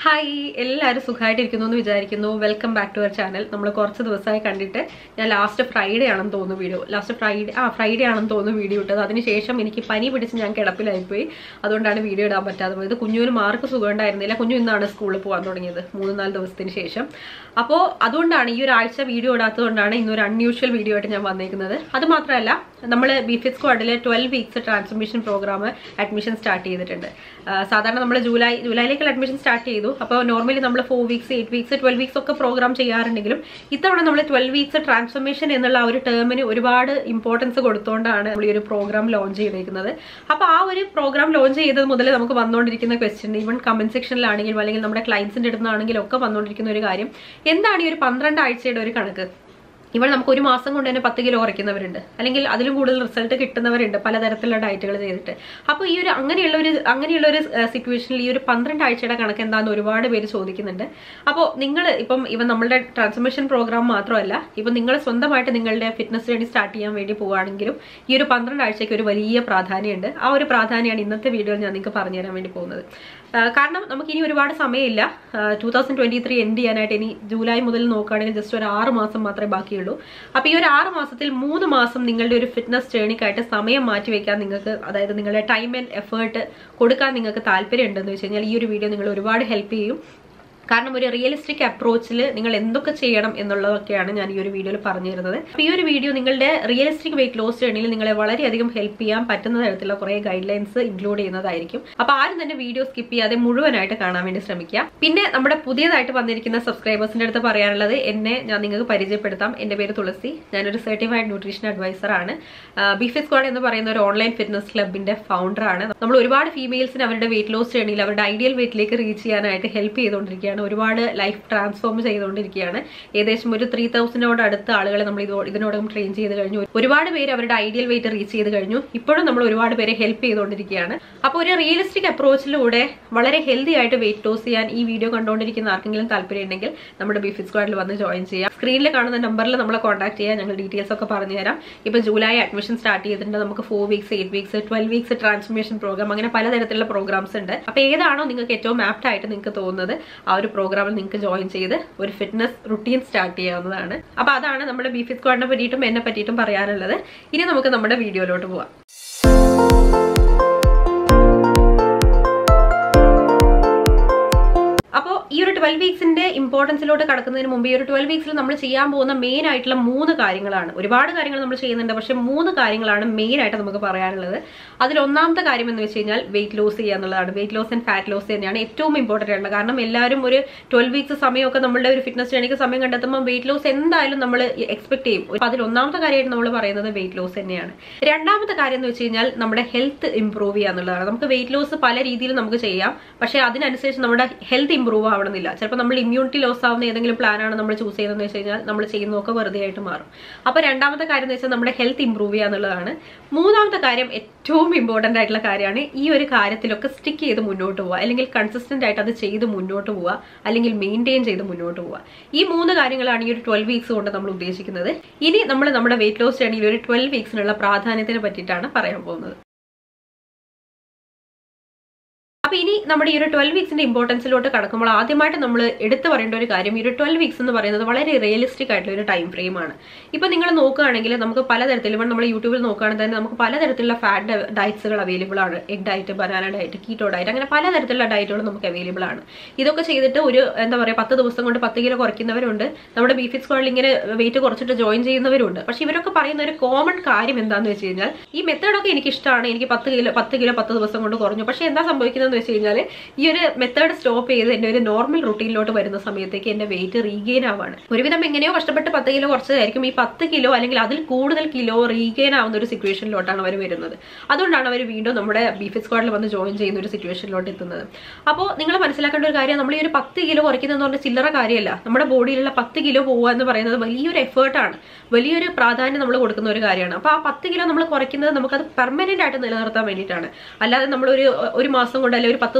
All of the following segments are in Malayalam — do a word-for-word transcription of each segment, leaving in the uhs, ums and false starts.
Hi, എല്ലാവരും സുഖമായിട്ടിരിക്കുന്നു എന്ന് വിചാരിക്കുന്നു. Welcome back to our channel. നമ്മൾ കുറച്ച് ദിവസമായി കണ്ടിട്ട് ഞാൻ ലാസ്റ്റ് ഫ്രൈഡേ ആണെന്ന് തോന്നുന്നു വീഡിയോ ലാസ്റ്റ് ഫ്രൈഡേ ആ ഫ്രൈഡേ ആണെന്ന് തോന്നുന്നു വീഡിയോ ഇട്ടത്. അതിനുശേഷം എനിക്ക് പനി പിടിച്ച് ഞാൻ കിടപ്പിലായിപ്പോയി. അതുകൊണ്ടാണ് വീഡിയോ ഇടാൻ പറ്റാതെ പോയത്. കുഞ്ഞുവിന് മാർക്ക് സുഖമുണ്ടായിരുന്നില്ല. കുഞ്ഞു ഇന്നാണ് സ്കൂളിൽ പോകാൻ തുടങ്ങിയത് മൂന്ന് നാല് ദിവസത്തിന് ശേഷം. അപ്പോൾ അതുകൊണ്ടാണ് ഈ ഒരു ആഴ്ച വീഡിയോ ഇടാത്തതുകൊണ്ടാണ് ഇന്നൊരു അൺയൂഷ്വൽ വീഡിയോ ആയിട്ട് ഞാൻ വന്നേക്കുന്നത്. അത് മാത്രമല്ല, നമ്മൾ ബിഫിറ്റ് സ്ക്വാഡിലെ twelve weeks transformation programme admission start ചെയ്തിട്ടുണ്ട്. സാധാരണ നമ്മൾ ജൂലൈ ജൂലൈയിലേക്കുള്ള അഡ്മിഷൻ സ്റ്റാർട്ട് ചെയ്തു. അപ്പോൾ നോർമലി നമ്മൾ four weeks eight weeks twelve weeks ഒക്കെ പ്രോഗ്രാം ചെയ്യാറുണ്ടെങ്കിലും ഇത്തവണ നമ്മൾ ട്വൽവ് വീക്സ് ട്രാൻസ്ഫോർമേഷൻ എന്നുള്ള ആ ഒരു ടേമിന് ഒരുപാട് ഇമ്പോർട്ടൻസ് കൊടുത്തുകൊണ്ടാണ് നമ്മൾ ഈ ഒരു പ്രോഗ്രാം ലോഞ്ച് ചെയ്തിരിക്കുന്നത്. അപ്പോൾ ആ ഒരു പ്രോഗ്രാം ലോഞ്ച് ചെയ്തത് മുതൽ നമുക്ക് വന്നുകൊണ്ടിരിക്കുന്ന ക്വസ്റ്റ്യൻ, ഈവൻ കമന്റ് സെക്ഷനിലാണെങ്കിലും അല്ലെങ്കിൽ നമ്മുടെ ക്ലയൻസിന്റെ അടുത്ത് നിന്നാണെങ്കിലും ഒക്കെ വന്നുകൊണ്ടിരിക്കുന്ന ഒരു കാര്യം, എന്താണ് ഈ ഒരു പന്ത്രണ്ട് ആഴ്ചയുടെ ഒരു കണക്ക്? ഇവിടെ നമുക്ക് ഒരു മാസം കൊണ്ട് തന്നെ പത്ത് കിലോ കുറയ്ക്കുന്നവരുണ്ട്, അല്ലെങ്കിൽ അതിലും കൂടുതൽ റിസൾട്ട് കിട്ടുന്നവരുണ്ട് പലതരത്തിലുള്ള ഡയറ്റുകൾ ചെയ്തിട്ട്. അപ്പോൾ ഈ ഒരു അങ്ങനെയുള്ള ഒരു അങ്ങനെയുള്ള ഒരു സിറ്റുവേഷനിൽ ഈ ഒരു പന്ത്രണ്ട് ആഴ്ചയുടെ കണക്ക് എന്താണെന്ന് ഒരുപാട് പേര് ചോദിക്കുന്നുണ്ട്. അപ്പോൾ നിങ്ങൾ ഇപ്പം ഇവൻ നമ്മളുടെ ട്രാൻസ്ഫോർമേഷൻ പ്രോഗ്രാം മാത്രമല്ല, ഇപ്പം നിങ്ങൾ സ്വന്തമായിട്ട് നിങ്ങളുടെ ഫിറ്റ്നസ് ജേർണി സ്റ്റാർട്ട് ചെയ്യാൻ വേണ്ടി പോവുകയാണെങ്കിലും ഈ ഒരു പന്ത്രണ്ട് ആഴ്ചയ്ക്ക് ഒരു വലിയ പ്രാധാന്യമുണ്ട്. ആ ഒരു പ്രാധാന്യമാണ് ഇന്നത്തെ വീഡിയോയിൽ ഞാൻ നിങ്ങൾക്ക് പറഞ്ഞു തരാൻ വേണ്ടി പോകുന്നത്. കാരണം നമുക്കിനി ഒരുപാട് സമയമില്ല. Two thousand twenty three end ചെയ്യാനായിട്ട് ഇനി ജൂലൈ മുതൽ നോക്കുകയാണെങ്കിൽ ജസ്റ്റ് ഒരു ആറ് മാസം മാത്രമേ ബാക്കിയുള്ളൂ. അപ്പൊ ഈ ഒരു ആറ് മാസത്തിൽ മൂന്ന് മാസം നിങ്ങളുടെ ഒരു ഫിറ്റ്നസ് ജേർണിക്കായിട്ട് സമയം മാറ്റി വെക്കാൻ നിങ്ങൾക്ക്, അതായത് നിങ്ങളുടെ ടൈം ആൻഡ് എഫേർട്ട് കൊടുക്കാൻ നിങ്ങൾക്ക് താല്പര്യം ഉണ്ടെന്ന് വെച്ച് കഴിഞ്ഞാൽ ഈ ഒരു വീഡിയോ നിങ്ങൾ ഒരുപാട് ഹെൽപ്പ് ചെയ്യും. കാരണം ഒരു റിയലിസ്റ്റിക് അപ്രോച്ചിൽ നിങ്ങൾ എന്തൊക്കെ ചെയ്യണം എന്നുള്ളതൊക്കെയാണ് ഞാൻ ഈ ഒരു വീഡിയോയിൽ പറഞ്ഞു തരുന്നത്. അപ്പോൾ ഈ ഒരു വീഡിയോ നിങ്ങളുടെ റിയലിസ്റ്റിക് വെയിറ്റ് ലോസ് ജേർണിയിൽ നിങ്ങളെ വളരെയധികം ഹെൽപ്പ് ചെയ്യാൻ പറ്റുന്ന തരത്തിലുള്ള കുറേ ഗൈഡ് ലൈൻസ് ഇൻക്ലൂഡ് ചെയ്യുന്നതായിരിക്കും. അപ്പോൾ ആരും തന്നെ വീഡിയോ സ്കിപ്പ് ചെയ്യാതെ മുഴുവനായിട്ട് കാണാൻ വേണ്ടി ശ്രമിക്കുക. പിന്നെ നമ്മുടെ പുതിയതായിട്ട് വന്നിരിക്കുന്ന സബ്സ്ക്രൈബേഴ്സിന്റെ അടുത്ത് പറയാനുള്ളത്, എന്നെ ഞാൻ നിങ്ങൾക്ക് പരിചയപ്പെടുത്താം. എന്റെ പേര് തുളസി. ഞാനൊരു സർട്ടിഫൈഡ് ന്യൂട്രീഷൻ അഡ്വൈസർ ആണ്. ബിഫിറ്റ് സ്ക്വാഡ് എന്ന് പറയുന്ന ഒരു ഓൺലൈൻ ഫിറ്റ്നസ് ക്ലബിന്റെ ഫൗണ്ടർ ആണ്. നമ്മൾ ഒരുപാട് ഫീമെയിൽസിന് അവരുടെ വെയിറ്റ് ലോസ് ജേർണിയിൽ അവരുടെ ഐഡിയൽ വെയിറ്റിലേക്ക് റീച്ച് ചെയ്യാനായിട്ട് ഹെൽപ്പ് ചെയ്തുകൊണ്ടിരിക്കുകയാണ്. ഒരുപാട് ലൈഫ് ട്രാൻസ്ഫോം ചെയ്തുകൊണ്ടിരിക്കുകയാണ്. ഏകദേശം ഒരു ത്രീ തൗസൻഡിനോട് അടുത്ത ആളുകളെ നമ്മൾ ഇത് ഇതിനോടകം ട്രെയിൻ ചെയ്ത് കഴിഞ്ഞു. ഒരുപാട് പേര് അവരുടെ ഐഡിയൽ വെയിറ്റ് റീച്ച് ചെയ്ത് കഴിഞ്ഞു. ഇപ്പോഴും നമ്മൾ ഒരുപാട് പേരെ ഹെൽപ്പ് ചെയ്തുകൊണ്ടിരിക്കുകയാണ്. അപ്പോൾ ഒരു റിയലിസ്റ്റിക് അപ്രോച്ചിലൂടെ വളരെ ഹെൽത്തി ആയിട്ട് വെയിറ്റ് ലോസ് ചെയ്യാൻ ഈ വീഡിയോ കണ്ടുകൊണ്ടിരിക്കുന്ന ആർക്കെങ്കിലും താല്പര്യം ഉണ്ടെങ്കിൽ നമ്മുടെ ബിഫിറ്റ് സ്ക്വാഡിൽ വന്ന് ജോയിൻ ചെയ്യാം. സ്ക്രീനിൽ കാണുന്ന നമ്പറിൽ നമ്മളെ കോൺടാക്ട് ചെയ്യാം. ഞങ്ങൾ ഡീറ്റെയിൽസ് ഒക്കെ പറഞ്ഞു തരാം. ഇപ്പൊ ജൂലൈ അഡ്മിഷൻ സ്റ്റാർട്ട് ചെയ്തിട്ടുണ്ട്. നമുക്ക് four weeks eight weeks twelve weeks transformation programme, അങ്ങനെ പലതരത്തിലുള്ള പ്രോഗ്രാംസ് ഉണ്ട്. അപ്പൊ ഏതാണോ നിങ്ങൾക്ക് ഏറ്റവും ആപ്റ്റ് ആയിട്ട് നിങ്ങൾക്ക് തോന്നുന്നത് ആ ഒരു പ്രോഗ്രാമിൽ നിങ്ങൾക്ക് ജോയിൻ ചെയ്ത് ഒരു ഫിറ്റ്നസ് റുട്ടീൻ സ്റ്റാർട്ട് ചെയ്യാവുന്നതാണ്. അപ്പൊ അതാണ് നമ്മുടെ ബിഫിറ്റ് സ്ക്വാഡിനെ പറ്റിയിട്ടും എന്നെ പറ്റിയിട്ടും പറയാനുള്ളത്. ഇനി നമുക്ക് നമ്മുടെ വീഡിയോയിലോട്ട് പോവാം. അപ്പോൾ ഈ ഒരു ട്വൽവ് വീക്സിന്റെ ഇമ്പോർട്ടൻസിലോട്ട് കടക്കുന്നതിന് മുമ്പ് ഈ ഒരു ട്വൽവ് വീക്സിൽ നമ്മൾ ചെയ്യാൻ പോകുന്ന മെയിൻ ആയിട്ടുള്ള മൂന്ന് കാര്യങ്ങളാണ്. ഒരുപാട് കാര്യങ്ങൾ നമ്മൾ ചെയ്യുന്നുണ്ട്, പക്ഷെ മൂന്ന് കാര്യങ്ങളാണ് മെയിൻ ആയിട്ട് നമുക്ക് പറയാനുള്ളത്. അതിൽ ഒന്നാമത്തെ കാര്യം എന്ന് വെച്ച് കഴിഞ്ഞാൽ വെയിറ്റ് ലോസ് ചെയ്യുക എന്നുള്ളതാണ്. Weight loss and fat loss തന്നെയാണ് ഏറ്റവും ഇമ്പോർട്ടന്റ് ആയിട്ടുള്ളത്. കാരണം എല്ലാവരും ഒരു ട്വൽവ് വീക്സ് സമയമൊക്കെ നമ്മളുടെ ഒരു ഫിറ്റ്നസ് ജേർണിക്ക് സമയം കണ്ടെത്തുമ്പോൾ വെയിറ്റ് ലോസ് എന്തായാലും നമ്മൾ എക്സ്പെക്ട് ചെയ്യും. അപ്പൊ അതിൽ ഒന്നാമത്തെ കാര്യമായിട്ട് നമ്മൾ പറയുന്നത് വെയിറ്റ് ലോസ് തന്നെയാണ്. രണ്ടാമത്തെ കാര്യം എന്ന് വെച്ച് കഴിഞ്ഞാൽ നമ്മുടെ ഹെൽത്ത് ഇംപ്രൂവ് ചെയ്യുക എന്നുള്ളതാണ്. നമുക്ക് വെയിറ്റ് ലോസ് പല രീതിയിൽ നമുക്ക് ചെയ്യാം, പക്ഷെ അതിനനുസരിച്ച് നമ്മുടെ ഹെൽത്ത് ഇംപ്രൂവ് ആവണമെന്നില്ല. ചിലപ്പോൾ നമ്മൾ ഇമ്മ്യൂണിറ്റി ലോസ് ആവുന്ന ഏതെങ്കിലും പ്ലാനാണ് നമ്മൾ ചൂസ് ചെയ്യുന്നതെന്ന് വെച്ച് കഴിഞ്ഞാൽ നമ്മൾ ചെയ്യുന്നതൊക്കെ വെറുതെ ആയിട്ട് മാറും. അപ്പൊ രണ്ടാമത്തെ കാര്യം എന്ന് വെച്ചാൽ നമ്മുടെ ഹെൽത്ത് ഇംപ്രൂവ് ചെയ്യുക എന്നുള്ളതാണ്. മൂന്നാമത്തെ കാര്യം ഏറ്റവും ഇമ്പോർട്ടന്റ് ആയിട്ടുള്ള കാര്യമാണ്. ഈ ഒരു കാര്യത്തിലൊക്കെ സ്റ്റിക്ക് ചെയ്ത് മുന്നോട്ട് പോവുക, അല്ലെങ്കിൽ കൺസിസ്റ്റന്റ് ആയിട്ട് അത് ചെയ്ത് മുന്നോട്ട് പോവുക, അല്ലെങ്കിൽ മെയിൻറ്റെയിൻ ചെയ്ത് മുന്നോട്ട് പോവുക. ഈ മൂന്ന് കാര്യങ്ങളാണ് ഈ ഒരു ട്വൽവ് വീക്സ് കൊണ്ട് നമ്മൾ ഉദ്ദേശിക്കുന്നത്. ഇനി നമ്മൾ നമ്മുടെ വെയിറ്റ് ലോസ് ജേർണിയിൽ ഒരു ട്വൽവ് വീക്സിനുള്ള പ്രാധാന്യത്തിനെ പറ്റിയിട്ടാണ് പറയാൻ പോകുന്നത്. അപ്പൊ ഇനി നമ്മുടെ ഈ ഒരു ട്വൽവ് വീക്സിന്റെ ഇമ്പോർട്ടൻസിലോട്ട് കടക്കുമ്പോൾ ആദ്യമായിട്ട് നമ്മൾ എടുത്തു പറയേണ്ട ഒരു കാര്യം, ഈ ഒരു ട്വൽവ് വീക്സ് എന്ന് പറയുന്നത് വളരെ റിയലിസ്റ്റിക് ആയിട്ടുള്ള ഒരു ടൈം ഫ്രെയിം ആണ്. ഇപ്പൊ നിങ്ങൾ നോക്കുകയാണെങ്കിൽ നമുക്ക് പലതരത്തിൽ, ഇപ്പം നമ്മൾ യൂട്യൂബിൽ നോക്കുകയാണെങ്കിൽ തന്നെ നമുക്ക് പലതരത്തിലുള്ള ഫാറ്റ് ഡയറ്റ്സുകൾ അവൈലബിൾ ആണ്. Egg diet, banana diet, keto diet, അങ്ങനെ പലതരത്തിലുള്ള ഡയറ്റുകൾ നമുക്ക് അവൈലബിൾ ആണ്. ഇതൊക്കെ ചെയ്തിട്ട് ഒരു എന്താ പറയുക പത്ത് ദിവസം കൊണ്ട് പത്ത് കിലോ കുറയ്ക്കുന്നവരുണ്ട്. നമ്മുടെ ബിഫിറ്റ് സ്ക്വാഡിൽ ഇങ്ങനെ വെയിറ്റ് കുറച്ചിട്ട് ജോയിൻ ചെയ്യുന്നവരുണ്ട്. പക്ഷെ ഇവരൊക്കെ പറയുന്ന ഒരു കോമൺ കാര്യം എന്താണെന്ന് വെച്ച് കഴിഞ്ഞാൽ, ഈ മെത്തേഡൊക്കെ എനിക്ക് ഇഷ്ടമാണ്, എനിക്ക് പത്ത് കിലോ പത്ത് കിലോ പത്ത് ദിവസം കൊണ്ട് കുറഞ്ഞു. പക്ഷെ എന്താ സംഭവിക്കുന്നത് വെച്ച് കഴിഞ്ഞാൽ, ഈ ഒരു മെത്തേഡ് സ്റ്റോപ്പ് ചെയ്ത് എന്റെ ഒരു നോർമൽ റുട്ടീനിലോട്ട് വരുന്ന സമയത്തേക്ക് എന്റെ വെയിറ്റ് റീഗെയിൻ ആവാണ്. ഒരുവിധം എങ്ങനെയോ കഷ്ടപ്പെട്ട് പത്ത് കിലോ കുറച്ചതായിരിക്കും ഈ പത്ത് കിലോ അല്ലെങ്കിൽ അതിൽ കൂടുതൽ കിലോ റീഗെയിൻ ആവുന്ന ഒരു സിറ്റുവേഷനിലോട്ടാണ് അവർ വരുന്നത്. അതുകൊണ്ടാണ് അവർ വീണ്ടും നമ്മുടെ ബിഫിറ്റ് സ്ക്വാഡിൽ വന്ന് ജോയിൻ ചെയ്യുന്ന ഒരു സിറ്റുവേഷനിലോട്ട് എത്തുന്നത്. അപ്പോൾ നിങ്ങൾ മനസ്സിലാക്കേണ്ട ഒരു കാര്യം, നമ്മൾ ഈ ഒരു പത്ത് കിലോ കുറയ്ക്കുന്നതെന്ന് പറഞ്ഞാൽ ചില്ലറ കാര്യമല്ല. നമ്മുടെ ബോഡിയിലുള്ള പത്ത് കിലോ പോവുക എന്ന് പറയുന്നത് വലിയൊരു എഫേർട്ടാണ്, വലിയൊരു പ്രാധാന്യം നമ്മൾ കൊടുക്കുന്ന ഒരു കാര്യമാണ്. അപ്പോൾ ആ പത്ത് കിലോ നമ്മൾ കുറയ്ക്കുന്നത് നമുക്കത് പെർമനന്റ് ആയിട്ട് നിലനിർത്താൻ വേണ്ടിയിട്ടാണ്. അല്ലാതെ നമ്മളൊരു ഒരു മാസം കൊണ്ട് അല്ലെങ്കിൽ ഒരു പത്ത്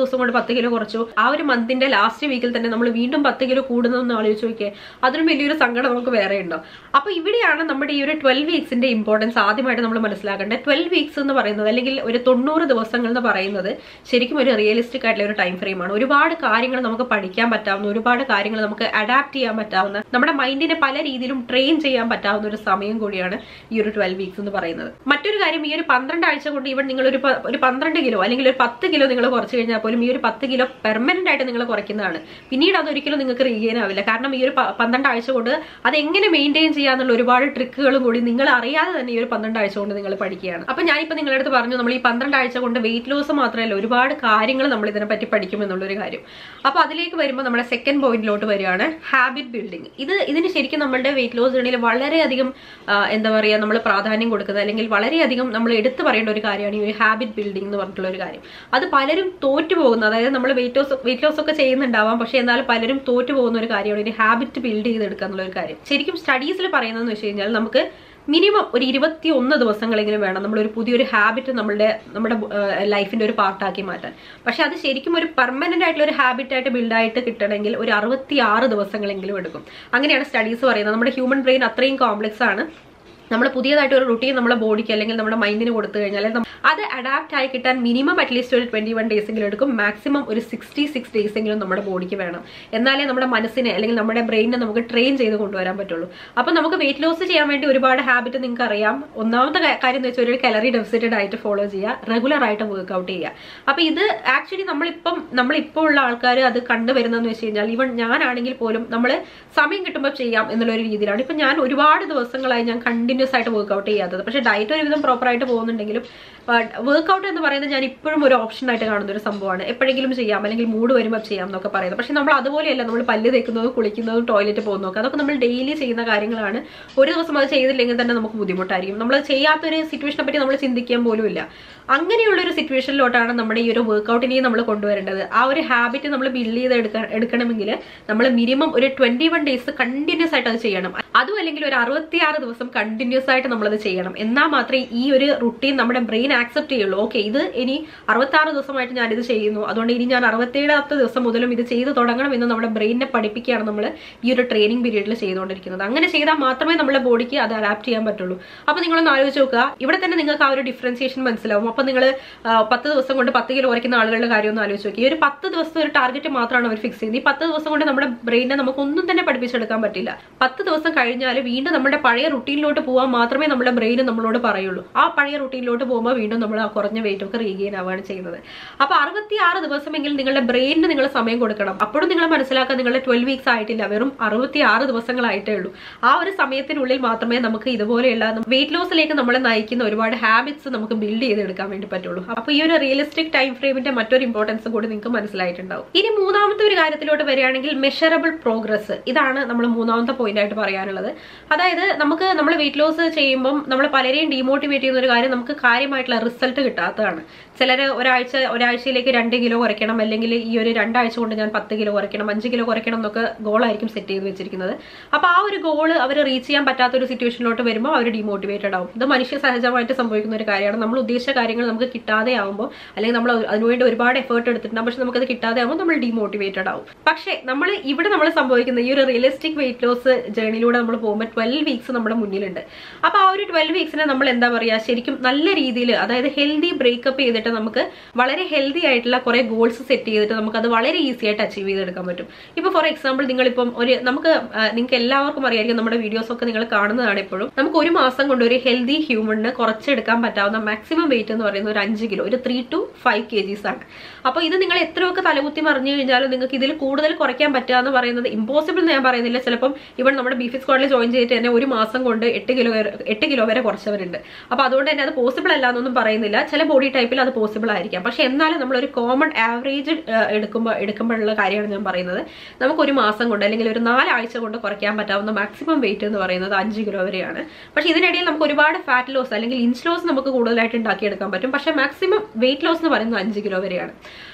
ദിവസം കൊണ്ട് പത്ത് കിലോ കുറച്ചു, ആ ഒരു മന്തിന്റെ ലാസ്റ്റ് വീക്കിൽ തന്നെ നമ്മൾ വീണ്ടും പത്ത് കിലോ കൂടുന്നതെന്ന് ആലോചിച്ച് നോക്കിയേ, അതിലും വലിയൊരു സങ്കടം നമുക്ക് വേറെ ഉണ്ടോ? അപ്പൊ ഇവിടെയാണ് നമ്മുടെ ഈ ഒരു ട്വൽവ് വീക്സിന്റെ ഇമ്പോർട്ടൻസ് ആദ്യമായിട്ട് നമ്മൾ മനസ്സിലാക്കേണ്ടത്. ട്വൽവ് വീക്സ് എന്ന് പറയുന്നത് അല്ലെങ്കിൽ ഒരു തൊണ്ണൂറ് ദിവസങ്ങൾ എന്ന് പറയുന്നത് ശരിക്കും ഒരു റിയലിസ്റ്റിക് ആയിട്ടുള്ള ഒരു ടൈം ഫ്രെയിമാണ്. ഒരുപാട് കാര്യങ്ങൾ നമുക്ക് പഠിക്കാൻ പറ്റാവുന്ന, ഒരുപാട് കാര്യങ്ങൾ നമുക്ക് അഡാപ്റ്റ് ചെയ്യാൻ പറ്റാവുന്ന, നമ്മുടെ മൈൻഡിനെ പല രീതിയിലും ട്രെയിൻ ചെയ്യാൻ പറ്റാവുന്ന ഒരു സമയം കൂടിയാണ് ഈ ഒരു ട്വൽവ് വീക്സ് എന്ന് പറയുന്നത്. മറ്റൊരു കാര്യം, ഈ ഒരു പന്ത്രണ്ട് ആഴ്ച കൊണ്ട് ഇവൻ നിങ്ങൾ ഒരു ഒരു പന്ത്രണ്ട് കിലോ അല്ലെങ്കിൽ ഒരു പത്ത് കിലോ നിങ്ങൾ കുറച്ച് കഴിഞ്ഞാൽ പോലും ഈ ഒരു പത്ത് കിലോ പെർമനന്റ് ആയിട്ട് നിങ്ങൾ കുറയ്ക്കുന്നതാണ്. പിന്നീട് അതൊരിക്കലും നിങ്ങൾക്ക് റീഗെയിൻ ആവില്ല. കാരണം ഈ ഒരു പന്ത്രണ്ട് ആഴ്ച കൊണ്ട് അത് എങ്ങനെ മെയിൻറ്റെയിൻ ചെയ്യാന്നുള്ള ഒരുപാട് ട്രിക്കുകളും കൂടി നിങ്ങൾ അറിയാതെ തന്നെ ഈ ഒരു പന്ത്രണ്ട് ആഴ്ച കൊണ്ട് നിങ്ങൾ പഠിക്കുകയാണ്. അപ്പൊ ഞാനിപ്പോ നിങ്ങളുടെ അടുത്ത് പറഞ്ഞു, നമ്മൾ ഈ പന്ത്രണ്ട് ആഴ്ച കൊണ്ട് വെയിറ്റ് ലോസ് മാത്രമല്ല ഒരുപാട് കാര്യങ്ങൾ നമ്മൾ ഇതിനെ പറ്റി പഠിക്കുമെന്നുള്ളൊരു കാര്യം. അപ്പൊ അതിലേക്ക് വരുമ്പോൾ നമ്മുടെ സെക്കൻഡ് പോയിന്റിലോട്ട് വരികയാണ് ഹാബിറ്റ് ബിൽഡിംഗ്. ഇത് ഇതിന് ശരിക്കും നമ്മുടെ വെയിറ്റ് ലോസ് ജേണിയിൽ വളരെയധികം എന്താ പറയുക നമ്മൾ പ്രാധാന്യം കൊടുക്കുന്നത് അല്ലെങ്കിൽ വളരെയധികം നമ്മൾ എടുത്തു പറയേണ്ട ഒരു കാര്യമാണ് ഈ ഒരു ഹാബിറ്റ് ബിൽഡിംഗ് എന്ന് പറഞ്ഞിട്ടുള്ള ഒരു കാര്യം. അത് പലരും തോറ്റു പോകുന്നത്, അതായത് നമ്മൾ വെയിറ്റ് ലോസ് വെയിറ്റ് ലോസ് ഒക്കെ ചെയ്യുന്നുണ്ടാവാം, പക്ഷെ എന്നാലും പലരും തോറ്റു പോകുന്ന ഒരു കാര്യമാണ് ഒരു ഹാബിറ്റ് ബിൽഡ് ചെയ്തെടുക്കുക എന്നുള്ള ഒരു കാര്യം. ശരിക്കും സ്റ്റഡീസിൽ പറയുന്നതെന്ന് വെച്ച് കഴിഞ്ഞാൽ നമുക്ക് മിനിമം ഒരു ഇരുപത്തി ഒന്ന് ദിവസങ്ങളെങ്കിലും വേണം നമ്മളൊരു പുതിയൊരു ഹാബിറ്റ് നമ്മളുടെ നമ്മുടെ ലൈഫിന്റെ ഒരു പാർട്ടാക്കി മാറ്റാൻ. പക്ഷെ അത് ശരിക്കും ഒരു പെർമനന്റ് ആയിട്ടുള്ള ഒരു ഹാബിറ്റ് ആയിട്ട് ബിൽഡായിട്ട് കിട്ടണമെങ്കിൽ ഒരു അറുപത്തി ആറ് ദിവസങ്ങളെങ്കിലും എടുക്കും. അങ്ങനെയാണ് സ്റ്റഡീസ് പറയുന്നത്. നമ്മുടെ ഹ്യൂമൻ ബ്രെയിൻ അത്രയും കോംപ്ലക്സ് ആണ്. നമ്മൾ പുതിയതായിട്ട് ഒരു റുട്ടീൻ നമ്മുടെ ബോഡിക്ക് അല്ലെങ്കിൽ നമ്മുടെ മൈൻഡിന് കൊടുത്തു കഴിഞ്ഞാൽ അത് അഡാപ്റ്റ് ആയി കിട്ടാൻ മിനിമം അറ്റ്ലീസ്റ്റ് ഒരു ട്വന്റി വൺ ഡേയ്സ് എങ്കിലും എടുക്കും. മാക്സിമം ഒരു സിക്സ്റ്റി സിക്സ് ഡേയ്സ് എങ്കിലും നമ്മുടെ ബോഡിക്ക് വേണം. എന്നാലേ നമ്മുടെ മനസ്സിനെ അല്ലെങ്കിൽ നമ്മുടെ ബ്രെയിനിനെ നമുക്ക് ട്രെയിൻ ചെയ്ത് കൊണ്ടുവരാൻ പറ്റുള്ളൂ. അപ്പൊ നമുക്ക് വെയിറ്റ് ലോസ് ചെയ്യാൻ വേണ്ടി ഒരുപാട് ഹാബിറ്റ് നിങ്ങൾക്ക് അറിയാം. ഒന്നാമത്തെ കാര്യം എന്ന് വെച്ചാൽ ഒരു കലറി ഡെഫിസിറ്റ് ഡയറ്റ് ഫോളോ ചെയ്യുക, റെഗുലർ ആയിട്ട് വർക്ക്ഔട്ട് ചെയ്യുക. അപ്പൊ ഇത് ആക്ച്വലി നമ്മളിപ്പം നമ്മളിപ്പോൾ ഉള്ള ആൾക്കാർ അത് കണ്ടുവരുന്നതെന്ന് വെച്ച് കഴിഞ്ഞാൽ ഈവൻ ഞാനാണെങ്കിൽ പോലും നമ്മൾ സമയം കിട്ടുമ്പോൾ ചെയ്യാം എന്നുള്ള ഒരു രീതിയിലാണ്. ഇപ്പൊ ഞാൻ ഒരുപാട് ദിവസങ്ങളായി ഞാൻ കണ്ടിന്യൂസ് ആയിട്ട് വർക്ക്ഔട്ട് ചെയ്യാത്തത്. പക്ഷെ ഡയറ്റ് ഒരുവിധം പ്രോപ്പർ ആയിട്ട് പോകുന്നുണ്ടെങ്കിലും വർക്ക്ഔട്ട് എന്ന് പറയുന്നത് ഞാൻ ഇപ്പോഴും ഒരു ഓപ്ഷൻ ആയിട്ട് കാണുന്ന ഒരു സംഭവമാണ്. എപ്പോഴെങ്കിലും ചെയ്യാം അല്ലെങ്കിൽ മൂഡ് വരുമ്പോൾ ചെയ്യാം എന്നൊക്കെ പറയുന്നത്. പക്ഷെ നമ്മൾ അതുപോലെയല്ല, നമ്മൾ പല്ല് തേക്കുന്നതും കുളിക്കുന്നതും ടോയ്ലറ്റ് പോകുന്നതൊക്കെ അതൊക്കെ നമ്മൾ ഡെയിലി ചെയ്യുന്ന കാര്യങ്ങളാണ്. ഒരു ദിവസം അത് ചെയ്തില്ലെങ്കിൽ തന്നെ നമുക്ക് ബുദ്ധിമുട്ടായിരിക്കും. നമ്മൾ ചെയ്യാത്തൊരു സിറ്റുവേഷനെ പറ്റി നമ്മൾ ചിന്തിക്കാൻ പോലും ഇല്ല. അങ്ങനെയുള്ള ഒരു സിറ്റുവേഷനിലോട്ടാണ് നമ്മുടെ ഈ ഒരു വർക്ക്ഔട്ടിനെയും നമ്മൾ കൊണ്ടുവരേണ്ടത്. ആ ഒരു ഹാബിറ്റ് നമ്മൾ ബിൽഡ് ചെയ്ത് എടുക്കാൻ എടുക്കണമെങ്കിൽ നമ്മൾ മിനിമം ഒരു ട്വന്റി വൺ ഡേയ്സ് കണ്ടിന്യൂസ് ആയിട്ട് അത് ചെയ്യണം. അതും അല്ലെങ്കിൽ ഒരു അറുപത്തിയാറ് ദിവസം കണ്ടിന്യൂസ് ആയിട്ട് നമ്മളത് ചെയ്യണം. എന്നാൽ മാത്രമേ ഈ ഒരു റുട്ടീൻ നമ്മുടെ ബ്രെയിൻ ആക്സെപ്റ്റ് ചെയ്യുള്ളൂ. ഓക്കെ, ഇത് ഇനി അറുപത്തി ആറ് ദിവസമായിട്ട് ഞാനിത് ചെയ്യുന്നു, അതുകൊണ്ട് ഇനി ഞാൻ അറുപത്തിയേഴാമത്തെ ദിവസം മുതലും ഇത് ചെയ്ത് തുടങ്ങണം എന്ന് നമ്മുടെ ബ്രെയിനിനെ പഠിപ്പിക്കുകയാണ് നമ്മൾ ഈ ഒരു ട്രെയിനിങ് പീരീഡിൽ ചെയ്തുകൊണ്ടിരിക്കുന്നത്. അങ്ങനെ ചെയ്താൽ മാത്രമേ നമ്മുടെ ബോഡിക്ക് അത് അഡാപ്റ്റ് ചെയ്യാൻ പറ്റുള്ളൂ. അപ്പൊ നിങ്ങളൊന്ന് ആലോചിച്ച് നോക്കുക, ഇവിടെ തന്നെ നിങ്ങൾക്ക് ആ ഒരു ഡിഫറൻസിയേഷൻ മനസ്സിലാവും. അപ്പൊ നിങ്ങൾ പത്ത് ദിവസം കൊണ്ട് പത്ത് കിലോ കുറയ്ക്കുന്ന ആളുകളുടെ കാര്യം ഒന്ന് ആലോചിച്ച് നോക്കി. ഈ ഒരു പത്ത് ദിവസത്തെ ഒരു ടാർഗറ്റ് മാത്രമാണ് അവർ ഫിക്സ് ചെയ്യുന്നത്. ഈ പത്ത് ദിവസം കൊണ്ട് നമ്മുടെ ബ്രെയിനെ നമുക്ക് ഒന്നും തന്നെ പഠിപ്പിച്ചെടുക്കാൻ പറ്റില്ല. പത്ത് ദിവസം കഴിഞ്ഞാൽ വീണ്ടും നമ്മുടെ പഴയ റുട്ടീനിലോട്ട് പോകാൻ മാത്രമേ നമ്മുടെ ബ്രെയിൻ നമ്മളോട് പറയുള്ളൂ. ആ പഴയ റുട്ടീനിലോട്ട് പോകുമ്പോൾ വീണ്ടും നമ്മൾ ആ കുറഞ്ഞ വെയിറ്റ് ഒക്കെ റീഗെയിൻ ആവുകയാണ് ചെയ്യുന്നത്. അപ്പൊ അറുപത്തി ആറ് ദിവസമെങ്കിൽ നിങ്ങളുടെ ബ്രെയിനിന് നിങ്ങൾ സമയം കൊടുക്കണം. അപ്പോഴും നിങ്ങൾ മനസ്സിലാക്കാൻ നിങ്ങളുടെ ട്വൽവ് വീക്സ് ആയിട്ടില്ല, വെറും അറുപത്തി ആറ് ദിവസങ്ങളായിട്ടേ ഉള്ളൂ. ആ ഒരു സമയത്തിനുള്ളിൽ മാത്രമേ നമുക്ക് ഇതുപോലെയുള്ള വെയിറ്റ് ലോസിലേക്ക് നമ്മളെ നയിക്കുന്ന ഒരുപാട് ഹാബിറ്റ്സ് നമുക്ക് ബിൽഡ് ചെയ്തെടുക്കാൻ വേണ്ടി പറ്റുള്ളൂ. അപ്പൊ ഈ ഒരു റിയലിസ്റ്റിക് ടൈം ഫ്രെയിമിന്റെ മറ്റൊരു ഇമ്പോർട്ടൻസ് കൂടി നിങ്ങൾക്ക് മനസ്സിലായിട്ടുണ്ടാവും. ഇനി മൂന്നാമത്തെ ഒരു കാര്യത്തിലോട്ട് വരികയാണെങ്കിൽ മെഷറബിൾ പ്രോഗ്രസ്. ഇതാണ് നമ്മൾ മൂന്നാമത്തെ പോയിന്റ് ആയിട്ട് പറയാനുള്ളത്. അതായത് നമുക്ക് നമ്മൾ വെയിറ്റ് ലോസ് ചെയ്യുമ്പോൾ നമ്മൾ പലരെയും ഡീമോട്ടിവേറ്റ് ചെയ്യുന്ന ഒരു കാര്യം നമുക്ക് കാര്യമായിട്ടുള്ള റിസൾട്ട് കിട്ടാത്തതാണ്. ചിലർ ഒരാഴ്ച ഒരാഴ്ചയിലേക്ക് രണ്ട് കിലോ കുറയ്ക്കണം, അല്ലെങ്കിൽ ഈ ഒരു രണ്ടാഴ്ച കൊണ്ട് ഞാൻ പത്ത് കിലോ കുറയ്ക്കണം, അഞ്ച് കിലോ കുറയ്ക്കണം എന്നൊക്കെ ഗോളായിരിക്കും സെറ്റ് ചെയ്ത് വെച്ചിരിക്കുന്നത്. അപ്പൊ ആ ഒരു ഗോള് അവർ റീച്ച് ചെയ്യാൻ പറ്റാത്ത ഒരു സിറ്റുവേഷനിലോട്ട് വരുമ്പോൾ അവർ ഡീമോട്ടിവേറ്റഡ് ആവും. ഇത് മനുഷ്യ സഹജമായിട്ട് സംഭവിക്കുന്ന ഒരു കാര്യമാണ്. നമ്മൾ ഉദ്ദേശിച്ച കാര്യങ്ങൾ നമുക്ക് കിട്ടാതെ ആവുമ്പോൾ, അല്ലെങ്കിൽ നമ്മൾ അതിനുവേണ്ടി ഒരുപാട് എഫേർട്ട് എടുത്തിട്ടുണ്ട്, പക്ഷെ നമുക്കത് കിട്ടാതെ ആവുമ്പോൾ നമ്മൾ ഡീമോട്ടിവേറ്റഡ് ആവും. പക്ഷേ നമ്മൾ ഇവിടെ നമ്മൾ സംഭവിക്കുന്ന ഈ ഒരു റിയലിസ്റ്റിക് വെയിറ്റ് ലോസ് ജേണിയിലൂടെ നമ്മൾ പോകുമ്പോൾ ട്വൽവ് വീക്സ് നമ്മുടെ മുന്നിലുണ്ട്. അപ്പൊ ആ ഒരു ട്വൽവ് വീക്സിനെ നമ്മൾ എന്താ പറയാ, ശരിക്കും നല്ല രീതിയിൽ, അതായത് ഹെൽത്തി ബ്രേക്കപ്പ് ചെയ്തിട്ട് നമുക്ക് വളരെ ഹെൽത്തി ആയിട്ടുള്ള കുറെ ഗോൾസ് സെറ്റ് ചെയ്തിട്ട് നമുക്ക് അത് വളരെ ഈസി ആയിട്ട് അച്ചീവ് ചെയ്തെടുക്കാൻ പറ്റും. ഇപ്പൊ ഫോർ എക്സാമ്പിൾ നിങ്ങളിപ്പം ഒരു നമുക്ക് നിങ്ങൾക്ക് എല്ലാവർക്കും അറിയായിരിക്കും, നമ്മുടെ വീഡിയോസ് ഒക്കെ നിങ്ങൾ കാണുന്നതാണ് എപ്പോഴും. നമുക്ക് ഒരു മാസം കൊണ്ട് ഒരു ഹെൽത്തി ഹ്യൂമണിന് കുറച്ചെടുക്കാൻ പറ്റാവുന്ന മാക്സിമം വെയിറ്റ് എന്ന് പറയുന്നത് ഒരു അഞ്ച് കിലോ, ഒരു three to five K Gs ആണ്. അപ്പൊ ഇത് നിങ്ങൾ എത്രയൊക്കെ തലകുത്തി മറിഞ്ഞു കഴിഞ്ഞാലും നിങ്ങൾക്ക് ഇതിൽ കൂടുതൽ കുറയ്ക്കാൻ പറ്റുക എന്ന് പറയുന്നത് ഇമ്പോസിബിൾ എന്ന് ഞാൻ പറയുന്നില്ല. ചിലപ്പം ഇവിടെ നമ്മുടെ ബീഫ് സ്ക്വാഡിൽ ജോയിൻ ചെയ്തിട്ട് തന്നെ ഒരു മാസം കൊണ്ട് എട്ട് കിലോ എട്ട് കിലോ വരെ കുറച്ചവരുണ്ട്. അപ്പൊ അതുകൊണ്ട് തന്നെ അത് പോസിബിൾ അല്ല എന്നൊന്നും പറയുന്നില്ല. ചില ബോഡി ടൈപ്പിൽ അത് പോസിബിൾ ആയിരിക്കാം. പക്ഷെ എന്നാലും നമ്മളൊരു കോമൺ ആവറേജ് എടുക്കുമ്പോൾ എടുക്കുമ്പോഴുള്ള കാര്യമാണ് ഞാൻ പറയുന്നത്. നമുക്ക് ഒരു മാസം കൊണ്ട് അല്ലെങ്കിൽ ഒരു നാലാഴ്ച കൊണ്ട് കുറയ്ക്കാൻ പറ്റാവുന്ന മാക്സിമം വെയിറ്റ് എന്ന് പറയുന്നത് അഞ്ച് കിലോ വരെയാണ്. പക്ഷെ ഇതിനിടയിൽ നമുക്ക് ഒരുപാട് ഫാറ്റ് ലോസ് അല്ലെങ്കിൽ ഇഞ്ച് ലോസ് നമുക്ക് കൂടുതലായിട്ട് ഉണ്ടാക്കിയെടുക്കാൻ പറ്റും. പക്ഷെ മാക്സിമം വെയിറ്റ് ലോസ് എന്ന് പറയുന്നത് അഞ്ച് കിലോ വരെയാണ്.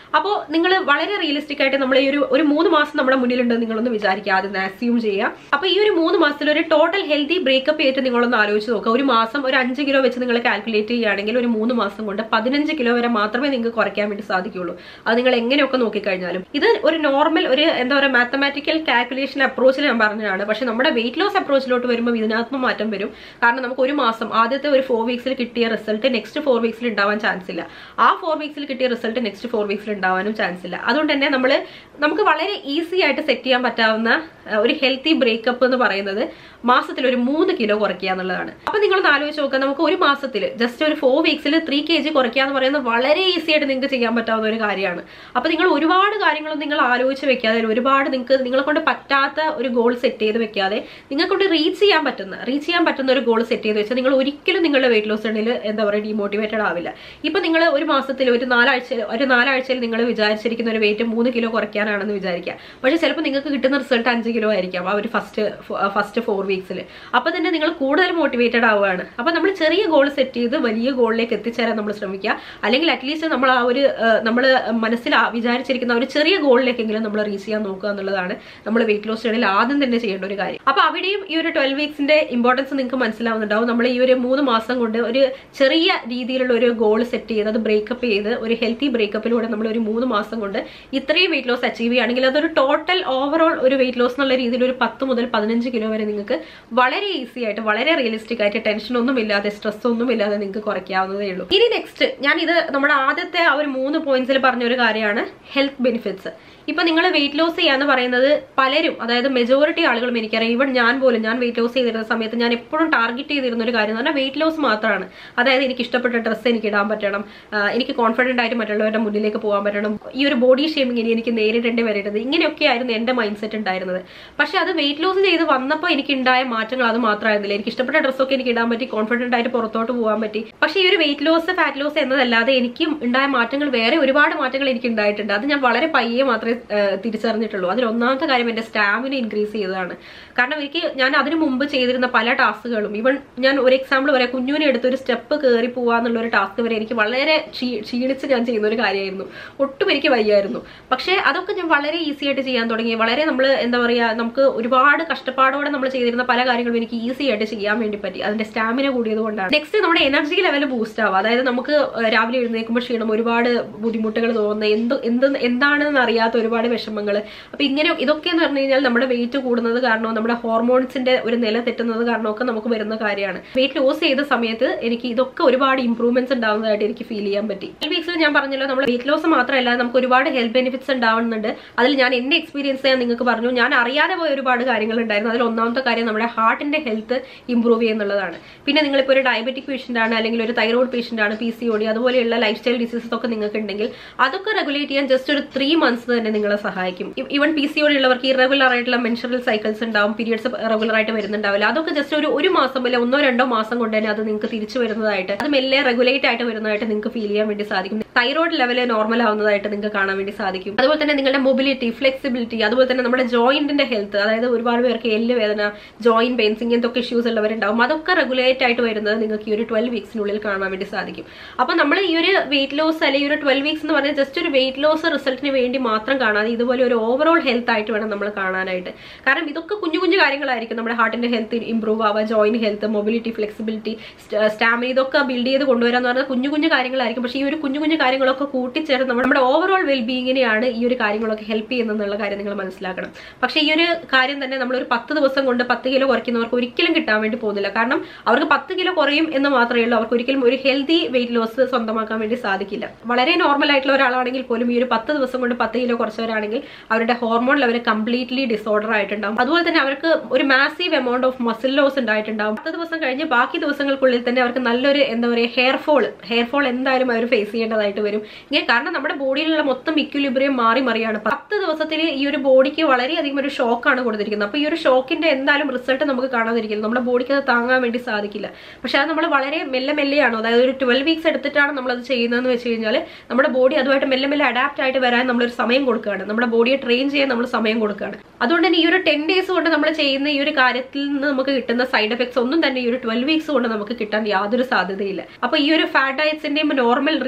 അപ്പോൾ നിങ്ങൾ വളരെ റിയലിസ്റ്റിക് ആയിട്ട് നമ്മൾ ഈ ഒരു ഒരു മൂന്ന് മാസം നമ്മുടെ മുന്നിലുണ്ടെന്ന് നിങ്ങളൊന്ന് വിചാരിക്കുക, ആദ്യം അസ്യൂം ചെയ്യുക. അപ്പൊ ഈ ഒരു മൂന്ന് മാസത്തിൽ ഒരു ടോട്ടൽ ഹെൽത്തി ബ്രേക്കപ്പ് ആയിട്ട് നിങ്ങളൊന്ന് ആലോചിച്ച് നോക്കുക. ഒരു മാസം ഒരു അഞ്ച് കിലോ വെച്ച് നിങ്ങൾ കാൽക്കുലേറ്റ് ചെയ്യുകയാണെങ്കിൽ ഒരു മൂന്ന് മാസം കൊണ്ട് പതിനഞ്ച് കിലോ വരെ മാത്രമേ നിങ്ങൾക്ക് കുറയ്ക്കാൻ വേണ്ടി സാധിക്കുള്ളൂ. അത് നിങ്ങൾ എങ്ങനെയൊക്കെ നോക്കിക്കഴിഞ്ഞാലും ഇത് ഒരു നോർമൽ ഒരു എന്താ പറയുക മാത്തമാറ്റിക്കൽ കാൽക്കുലേഷൻ അപ്രോച്ചിൽ ഞാൻ പറഞ്ഞതാണ്. പക്ഷെ നമ്മുടെ വെയിറ്റ് ലോസ് അപ്രോച്ചിലോട്ട് വരുമ്പോൾ ഇതിനകത്ത് മാറ്റം വരും. കാരണം നമുക്ക് ഒരു മാസം ആദ്യത്തെ ഒരു ഫോർ വീക്സിൽ കിട്ടിയ റിസൾട്ട് നെക്സ്റ്റ് ഫോർ വീക്സിൽ ഉണ്ടാവാൻ ചാൻസ് ഇല്ല. ആ ഫോർ വീക്സിൽ കിട്ടിയ റിസൾട്ട് നെക്സ്റ്റ് ഫോർ വീക്സിൽ ഉണ്ടാവാനും ചാൻസ് ഇല്ല. അതുകൊണ്ട് തന്നെ നമ്മൾ നമുക്ക് വളരെ ഈസി ആയിട്ട് സെറ്റ് ചെയ്യാൻ പറ്റാവുന്ന ഒരു ഹെൽത്തി ബ്രേക്കപ്പ് എന്ന് പറയുന്നത് മാസത്തിൽ ഒരു മൂന്ന് കിലോ കുറയ്ക്കുക എന്നുള്ളതാണ്. അപ്പൊ നിങ്ങളൊന്ന് ആലോചിച്ച് നോക്കുക, നമുക്ക് ഒരു മാസത്തിൽ ജസ്റ്റ് ഒരു ഫോർ വീക്സിൽ ത്രീ കെ ജി കുറയ്ക്കുക എന്ന് പറയുന്നത് വളരെ ഈസി ആയിട്ട് നിങ്ങൾക്ക് ചെയ്യാൻ പറ്റാവുന്ന ഒരു കാര്യമാണ്. അപ്പൊ നിങ്ങൾ ഒരുപാട് കാര്യങ്ങളും നിങ്ങൾ ആലോചിച്ച് വെക്കാതെ, ഒരുപാട് നിങ്ങൾക്ക് നിങ്ങളെ കൊണ്ട് പറ്റാത്ത ഒരു ഗോൾ സെറ്റ് ചെയ്ത് വെക്കാതെ നിങ്ങളെ കൊണ്ട് റീച്ച് ചെയ്യാൻ പറ്റുന്ന റീച്ച് ചെയ്യാൻ പറ്റുന്ന ഒരു ഗോൾ സെറ്റ് ചെയ്ത് വെച്ചാൽ നിങ്ങൾ ഒരിക്കലും നിങ്ങളുടെ വെയിറ്റ് ലോസ് ജേർണിയിൽ എന്താ പറയുക ഡിമോട്ടിവേറ്റഡ് ആവില്ല. ഇപ്പൊ നിങ്ങൾ ഒരു മാസത്തിൽ ഒരു നാലാഴ്ച ഒരു നാലാഴ്ചയിൽ നിങ്ങൾ വിചാരിച്ചിരിക്കുന്ന ഒരു വെയിറ്റ് മൂന്ന് കിലോ കുറയ്ക്കാനാണെന്ന് വിചാരിക്കുക. പക്ഷെ ചിലപ്പോൾ നിങ്ങൾക്ക് കിട്ടുന്ന റിസൾട്ട് അഞ്ച് കിലോ ആയിരിക്കാം ആ ഒരു ഫസ്റ്റ് ഫസ്റ്റ് ഫോർ വീക്സിൽ. അപ്പൊ തന്നെ നിങ്ങൾ കൂടുതൽ മോട്ടിവേറ്റഡ് ആവുകയാണ്. അപ്പൊ നമ്മൾ ചെറിയ ഗോൾ സെറ്റ് ചെയ്ത് വലിയ ഗോളിലേക്ക് എത്തിച്ചേരാൻ നമ്മൾ ശ്രമിക്കുക. അല്ലെങ്കിൽ അറ്റ്ലീസ്റ്റ് നമ്മൾ ആ ഒരു നമ്മൾ മനസ്സിൽ വിചാരിച്ചിരിക്കുന്ന ഒരു ചെറിയ ഗോളിലേക്കെങ്കിലും നമ്മൾ റീച്ച് ചെയ്യാൻ നോക്കുക എന്നുള്ളതാണ് നമ്മൾ വെയിറ്റ് ലോസ് ജേർണിയിൽ ആദ്യം തന്നെ ചെയ്യേണ്ട ഒരു കാര്യം. അപ്പൊ അവിടെയും ഈ ഒരു ട്വൽവ് വീക്സിന്റെ ഇമ്പോർട്ടൻസ് നിങ്ങൾക്ക് മനസ്സിലാവുന്നുണ്ടാവും. നമ്മൾ ഈ ഒരു മൂന്ന് മാസം കൊണ്ട് ഒരു ചെറിയ രീതിയിലുള്ള ഒരു ഗോൾ സെറ്റ് ചെയ്ത് അത് ബ്രേക്കപ്പ് ചെയ്ത് ഒരു ഹെൽത്തി ബ്രേക്കപ്പിലൂടെ നമ്മൾ ഒരു മൂന്ന് മാസം കൊണ്ട് ഇത്രയും വെയിറ്റ് ലോസ് അച്ചീവ് ചെയ്യുകയാണെങ്കിൽ അതൊരു ടോട്ടൽ ഓവറോൾ ഒരു വെയിറ്റ് ലോസ് എന്നുള്ള രീതിയിൽ ഒരു പത്ത് മുതൽ പതിനഞ്ച് കിലോ വരെ നിങ്ങൾക്ക് വളരെ ഈസി ആയിട്ട് വളരെ റിയലിസ്റ്റിക് ആയിട്ട് ടെൻഷൻ ഒന്നും ഇല്ലാതെ സ്ട്രെസ് ഒന്നും ഇല്ലാതെ നിങ്ങൾക്ക് കുറയ്ക്കാവുന്നതേ ഉള്ളൂ. ഇനി നെക്സ്റ്റ് ഞാൻ ഇത് നമ്മുടെ ആദ്യത്തെ ആ ഒരു മൂന്ന് പോയിന്റ്സിൽ പറഞ്ഞ ഒരു കാര്യമാണ് ഹെൽത്ത് ബെനിഫിറ്റ്സ്. ഇപ്പൊ നിങ്ങൾ വെയിറ്റ് ലോസ് ചെയ്യാന്ന് പറയുന്നത് പലരും, അതായത് മെജോറിറ്റി ആളുകളും എനിക്കറിയാം, ഈവൻ ഞാൻ പോലും ഞാൻ വെയിറ്റ് ലോസ് ചെയ്തിരുന്ന സമയത്ത് ഞാൻ എപ്പോഴും ടാർഗറ്റ് ചെയ്തിരുന്ന ഒരു കാര്യം എന്ന് പറഞ്ഞാൽ വെയിറ്റ് ലോസ് മാത്രമാണ്. അതായത് എനിക്ക് ഇഷ്ടപ്പെട്ട ഡ്രസ്സ് എനിക്ക് ഇടാൻ പറ്റണം, എനിക്ക് കോൺഫിഡന്റ് ആയിട്ട് മറ്റുള്ളവരുടെ മുന്നിലേക്ക് പോകാൻ പറ്റണം, ഈ ഒരു ബോഡി ഷേമിങ് ഇനി എനിക്ക് നേരിടേണ്ടി വരരുത്, ഇങ്ങനെയൊക്കെ ആയിരുന്നു എന്റെ മൈൻഡ് സെറ്റ് ഉണ്ടായിരുന്നത്. പക്ഷെ അത് വെയിറ്റ് ലോസ് ചെയ്ത് വന്നപ്പോൾ എനിക്ക് ഉണ്ടായ മാറ്റങ്ങൾ അത് മാത്രമായിരുന്നില്ല. എനിക്ക് ഇഷ്ടപ്പെട്ട ഡ്രസ്സൊക്കെ എനിക്ക് ഇടാൻ പറ്റി, കോൺഫിഡന്റ് ആയിട്ട് പുറത്തോട്ട് പോകാൻ പറ്റി. പക്ഷെ ഈ ഒരു വെയിറ്റ് ലോസ് ഫാറ്റ് ലോസ് എന്നതല്ലാതെ എനിക്കും ഉണ്ടായ മാറ്റങ്ങൾ വേറെ ഒരുപാട് മാറ്റങ്ങൾ എനിക്ക് ഉണ്ടായിട്ടുണ്ട്. അത് ഞാൻ വളരെ പയ്യെ മാത്രമേ തിരിച്ചറിഞ്ഞിട്ടുള്ളൂ. അതിൽ ഒന്നാമത്തെ കാര്യം എന്റെ സ്റ്റാമിന ഇൻക്രീസ് ചെയ്തതാണ്. കാരണം എനിക്ക് ഞാൻ അതിനു മുമ്പ് ചെയ്തിരുന്ന പല ടാസ്കുകളും, ഈവൻ ഞാൻ ഒരു എക്സാമ്പിൾ പറയാം, കുഞ്ഞുവിനെ എടുത്ത് ഒരു സ്റ്റെപ്പ് കയറി പോവാന്നുള്ള ഒരു ടാസ്ക് വരെ എനിക്ക് വളരെ ക്ഷീണിച്ച് ഞാൻ ചെയ്യുന്ന ഒരു കാര്യമായിരുന്നു. ഒട്ടും എനിക്ക് വയ്യായിരുന്നു. പക്ഷെ അതൊക്കെ ഞാൻ വളരെ ഈസി ആയിട്ട് ചെയ്യാൻ തുടങ്ങി. വളരെ നമ്മൾ എന്താ പറയാ, നമുക്ക് ഒരുപാട് കഷ്ടപ്പാടോടെ നമ്മൾ ചെയ്തിരുന്ന പല കാര്യങ്ങളും എനിക്ക് ഈസി ആയിട്ട് ചെയ്യാൻ വേണ്ടി പറ്റി. അതിന്റെ സ്റ്റാമിന കൂടിയത് കൊണ്ടാണ്. നെക്സ്റ്റ് നമ്മുടെ എനർജി ലെവൽ ബൂസ്റ്റ് ആവുക. അതായത് നമുക്ക് രാവിലെ എഴുന്നേൽക്കുമ്പോൾ ക്ഷീണം, ഒരുപാട് ബുദ്ധിമുട്ടുകൾ തോന്നുന്നത്, എന്ത് എന്ത് എന്താണെന്ന് അറിയാത്ത ഒരുപാട് വിഷമങ്ങള്. അപ്പൊ ഇങ്ങനെ ഇതൊക്കെ എന്ന് പറഞ്ഞു കഴിഞ്ഞാൽ നമ്മുടെ വെയിറ്റ് കൂടുന്നത് കാരണവും നമ്മുടെ ഹോർമോൺസിന്റെ ഒരു നില തെറ്റുന്നത് കാരണമൊക്കെ നമുക്ക് വരുന്ന കാര്യമാണ്. വെയിറ്റ് ലോസ് ചെയ്ത സമയത്ത് എനിക്ക് ഇതൊക്കെ ഒരുപാട് ഇംപ്രൂവ്മെന്റ്സ് ഉണ്ടാവുന്നതായിട്ട് എനിക്ക് ഫീൽ ചെയ്യാൻ പറ്റി. ഈ വീക്സിൽ ഞാൻ പറഞ്ഞല്ലോ, നമ്മൾ വെയിറ്റ് ലോസ് മാത്രമല്ല നമുക്ക് ഒരുപാട് ഹെൽത്ത് ബെനിഫിറ്റ്സ് ഉണ്ടാവുന്നുണ്ട്. അതിൽ ഞാൻ എന്റെ എക്സ്പീരിയൻസ് ഞാൻ നിങ്ങൾക്ക് പറഞ്ഞു. ഞാൻ അറിയാതെ പോയ ഒരുപാട് കാര്യങ്ങൾ ഉണ്ടായിരുന്നു. അതിൽ ഒന്നാമത്തെ കാര്യം നമ്മുടെ ഹാർട്ടിന്റെ ഹെൽത്ത് ഇംപ്രൂവ് ചെയ്യുന്നുള്ളതാണ്. പിന്നെ നിങ്ങളിപ്പോൾ ഒരു ഡയബറ്റിക് പേഷ്യന്റ് ആണ്, അല്ലെങ്കിൽ ഒരു തൈറോയ്ഡ് പേഷ്യന്റ് ആണ്, പി സി ഒ ഡി അതുപോലെയുള്ള ലൈഫ് സ്റ്റൈൽ ഡിസീസസ് ഒക്കെ നിങ്ങൾക്ക് ഉണ്ടെങ്കിൽ അതൊക്കെ റെഗുലേറ്റ് ചെയ്യാൻ ജസ്റ്റ് ഒരു ത്രീ മന്ത്സ് തന്നെ നിങ്ങളെ സഹായിക്കും. Even P C O D ഉള്ളവർക്ക് ഇറഗുലർ ആയിട്ടുള്ള മെൻസ്ട്രൽ സൈക്കിൾസ് ഉണ്ടാവും, പീരിയഡ്സ് റെഗുലർ ആയിട്ട് വരുന്നുണ്ടാവില്ല. അതൊക്കെ ജസ്റ്റ് ഒരു ഒരു മാസം അല്ലെ ഒന്നോ രണ്ടോ മാസം കൊണ്ട് തന്നെ അത് നിങ്ങൾക്ക് തിരിച്ചു വരുന്നതായിട്ട്, അത് മെല്ലെ റെഗുലേറ്റ് ആയിട്ട് വരുന്നതായിട്ട് നിങ്ങൾക്ക് ഫീൽ ചെയ്യാൻ വേണ്ടി സാധിക്കും. തൈറോയ്ഡ് ലെവല് നോർമൽ ആവുന്നതായിട്ട് നിങ്ങൾക്ക് കാണാൻ വേണ്ടി സാധിക്കും. അതുപോലെ തന്നെ നിങ്ങളുടെ മൊബിലിറ്റി, ഫ്ലെക്സിബിലിറ്റി, അതുപോലെ തന്നെ നമ്മുടെ ജോയിന്റിന്റെ ഹെൽത്ത്, അതായത് ഒരുപാട് പേർക്ക് എല്ല് വേദന, ജോയിന്റ് പെയിൻസ്, ഇങ്ങനത്തെ ഒക്കെ ഇഷ്യൂസ് ഉള്ളവരുണ്ടാവും. അതൊക്കെ റെഗുലേറ്റ് ആയിട്ട് വരുന്നത് നിങ്ങൾക്ക് ഈ ഒരു ട്വൽവ് വീക്സിനുള്ളിൽ കാണാൻ വേണ്ടി സാധിക്കും. അപ്പൊ നമ്മൾ ഈ ഒരു വെയിറ്റ് ലോസ് അല്ലെങ്കിൽ ഒരു ട്വൽവ് വീക്സ് എന്ന് പറഞ്ഞാൽ ജസ്റ്റ് ഒരു വെയിറ്റ് ലോസ് റിസൾട്ടിന് വേണ്ടി മാത്രം കാണാതെ ഇതുപോലെ ഒരു ഓവറോൾ ഹെൽത്ത് ആയിട്ട് വേണം നമ്മൾ കാണാനായിട്ട്. കാരണം ഇതൊക്കെ കുഞ്ഞു കുഞ്ഞു കാര്യങ്ങളായിരിക്കും. നമ്മുടെ ഹാർട്ടിന്റെ ഹെൽത്ത് ഇംപ്രൂവ് ആവുക, joint health, mobility, flexibility, stamina, ഇതൊക്കെ ബിൽഡ് ചെയ്ത് കൊണ്ടുവരാന്ന് പറഞ്ഞാൽ കുഞ്ഞു കുഞ്ഞു കാര്യങ്ങളായിരിക്കും. പക്ഷേ ഈ ഒരു കുഞ്ഞു കുഞ്ഞു കാര്യങ്ങളൊക്കെ കൂട്ടിച്ചേർന്ന് നമ്മുടെ ഓവറോൾ വെൽബീയിങ്ങിനെയാണ് ഈ ഒരു കാര്യങ്ങളൊക്കെ ഹെൽപ്പ് ചെയ്യുന്നുള്ള കാര്യം നിങ്ങൾ മനസ്സിലാക്കണം. പക്ഷേ ഈ ഒരു കാര്യം തന്നെ നമ്മൾ ഒരു പത്ത് ദിവസം കൊണ്ട് പത്ത് കിലോ കുറയ്ക്കുന്നവർക്ക് ഒരിക്കലും കിട്ടാൻ വേണ്ടി പോകുന്നില്ല. കാരണം അവർക്ക് പത്ത് കിലോ കുറയും എന്ന് മാത്രമേ ഉള്ളൂ. അവർക്ക് ഒരിക്കലും ഒരു ഹെൽത്തി വെയിറ്റ് ലോസ് സ്വന്തമാക്കാൻ വേണ്ടി സാധിക്കില്ല. വളരെ നോർമൽ ആയിട്ടുള്ള ഒരാളാണെങ്കിൽ പോലും ഈ ഒരു പത്ത് ദിവസം കൊണ്ട് പത്ത് കിലോ കുറച്ചവരാണെങ്കിൽ അവരുടെ ഹോർമോൺ ലെവൽ കംപ്ലീറ്റ്ലി ഡിസോർഡർ ആയിട്ടുണ്ടാവും. അതുപോലെ തന്നെ അവർക്ക് ഒരു massive amount of muscle loss ഉണ്ടായിട്ടുണ്ടാവും. പത്ത് ദിവസം കഴിഞ്ഞ് ബാക്കി ദിവസങ്ങൾക്കുള്ളിൽ തന്നെ അവർക്ക് നല്ലൊരു എന്താ പറയുക ഹെയർ ഫോൾ ഹെയർ ഫോൾ എന്തായാലും അവർ ഫേസ് ചെയ്യേണ്ടതായിട്ട് വരും. ഇങ്ങനെ കാരണം നമ്മുടെ ബോഡിയിലുള്ള മൊത്തം ഇക്വിലിബ്രിയം മാറി മറിയാണ്. പത്ത് ദിവസത്തിൽ ഈ ഒരു ബോഡിക്ക് വളരെയധികം ഒരു ഷോക്കാണ് കൊടുത്തിരിക്കുന്നത്. അപ്പൊ ഈ ഒരു ഷോക്കിന്റെ എന്തായാലും റിസൾട്ട് നമുക്ക് കാണാതിരിക്കില്ല. നമ്മുടെ ബോഡിക്ക് അത് താങ്ങാൻ വേണ്ടി സാധിക്കില്ല. പക്ഷെ അത് നമ്മൾ വളരെ മെല്ലെ മെല്ലെയാണോ, അതായത് ഒരു ട്വൽവ് വീക്സ് എടുത്തിട്ടാണ് നമ്മളത് ചെയ്യുന്നതെന്ന് വെച്ച് കഴിഞ്ഞാൽ നമ്മുടെ ബോഡി അതുമായിട്ട് മെല്ലെ മെല്ലെ അഡാപ്റ്റ് ആയിട്ട് വരാൻ നമ്മളൊരു സമയം കൊടുക്കുകയാണ്. നമ്മുടെ ബോഡിയെ ട്രെയിൻ ചെയ്യാൻ നമ്മൾ സമയം കൊടുക്കുകയാണ്. അതുകൊണ്ട് തന്നെ ഈ ഒരു ടെൻ ഡേയ്സ് കൊണ്ട് നമ്മൾ ചെയ്യുന്ന ഈ ഒരു കാര്യത്തിൽ നിന്ന് നമുക്ക് കിട്ടുന്ന സൈഡ് എഫക്ട്സ് ഒന്നും തന്നെ ഈ ഒരു ട്വൽവ് വീക്സ് കൊണ്ട് നമുക്ക് കിട്ടാൻ യാതൊരു സാധ്യതയില്ല. അപ്പൊ ഈ ഒരു ഫാറ്റ് ഡയറ്റ്സിന്റെയും നോർമൽ റിയലിസ്റ്റിക്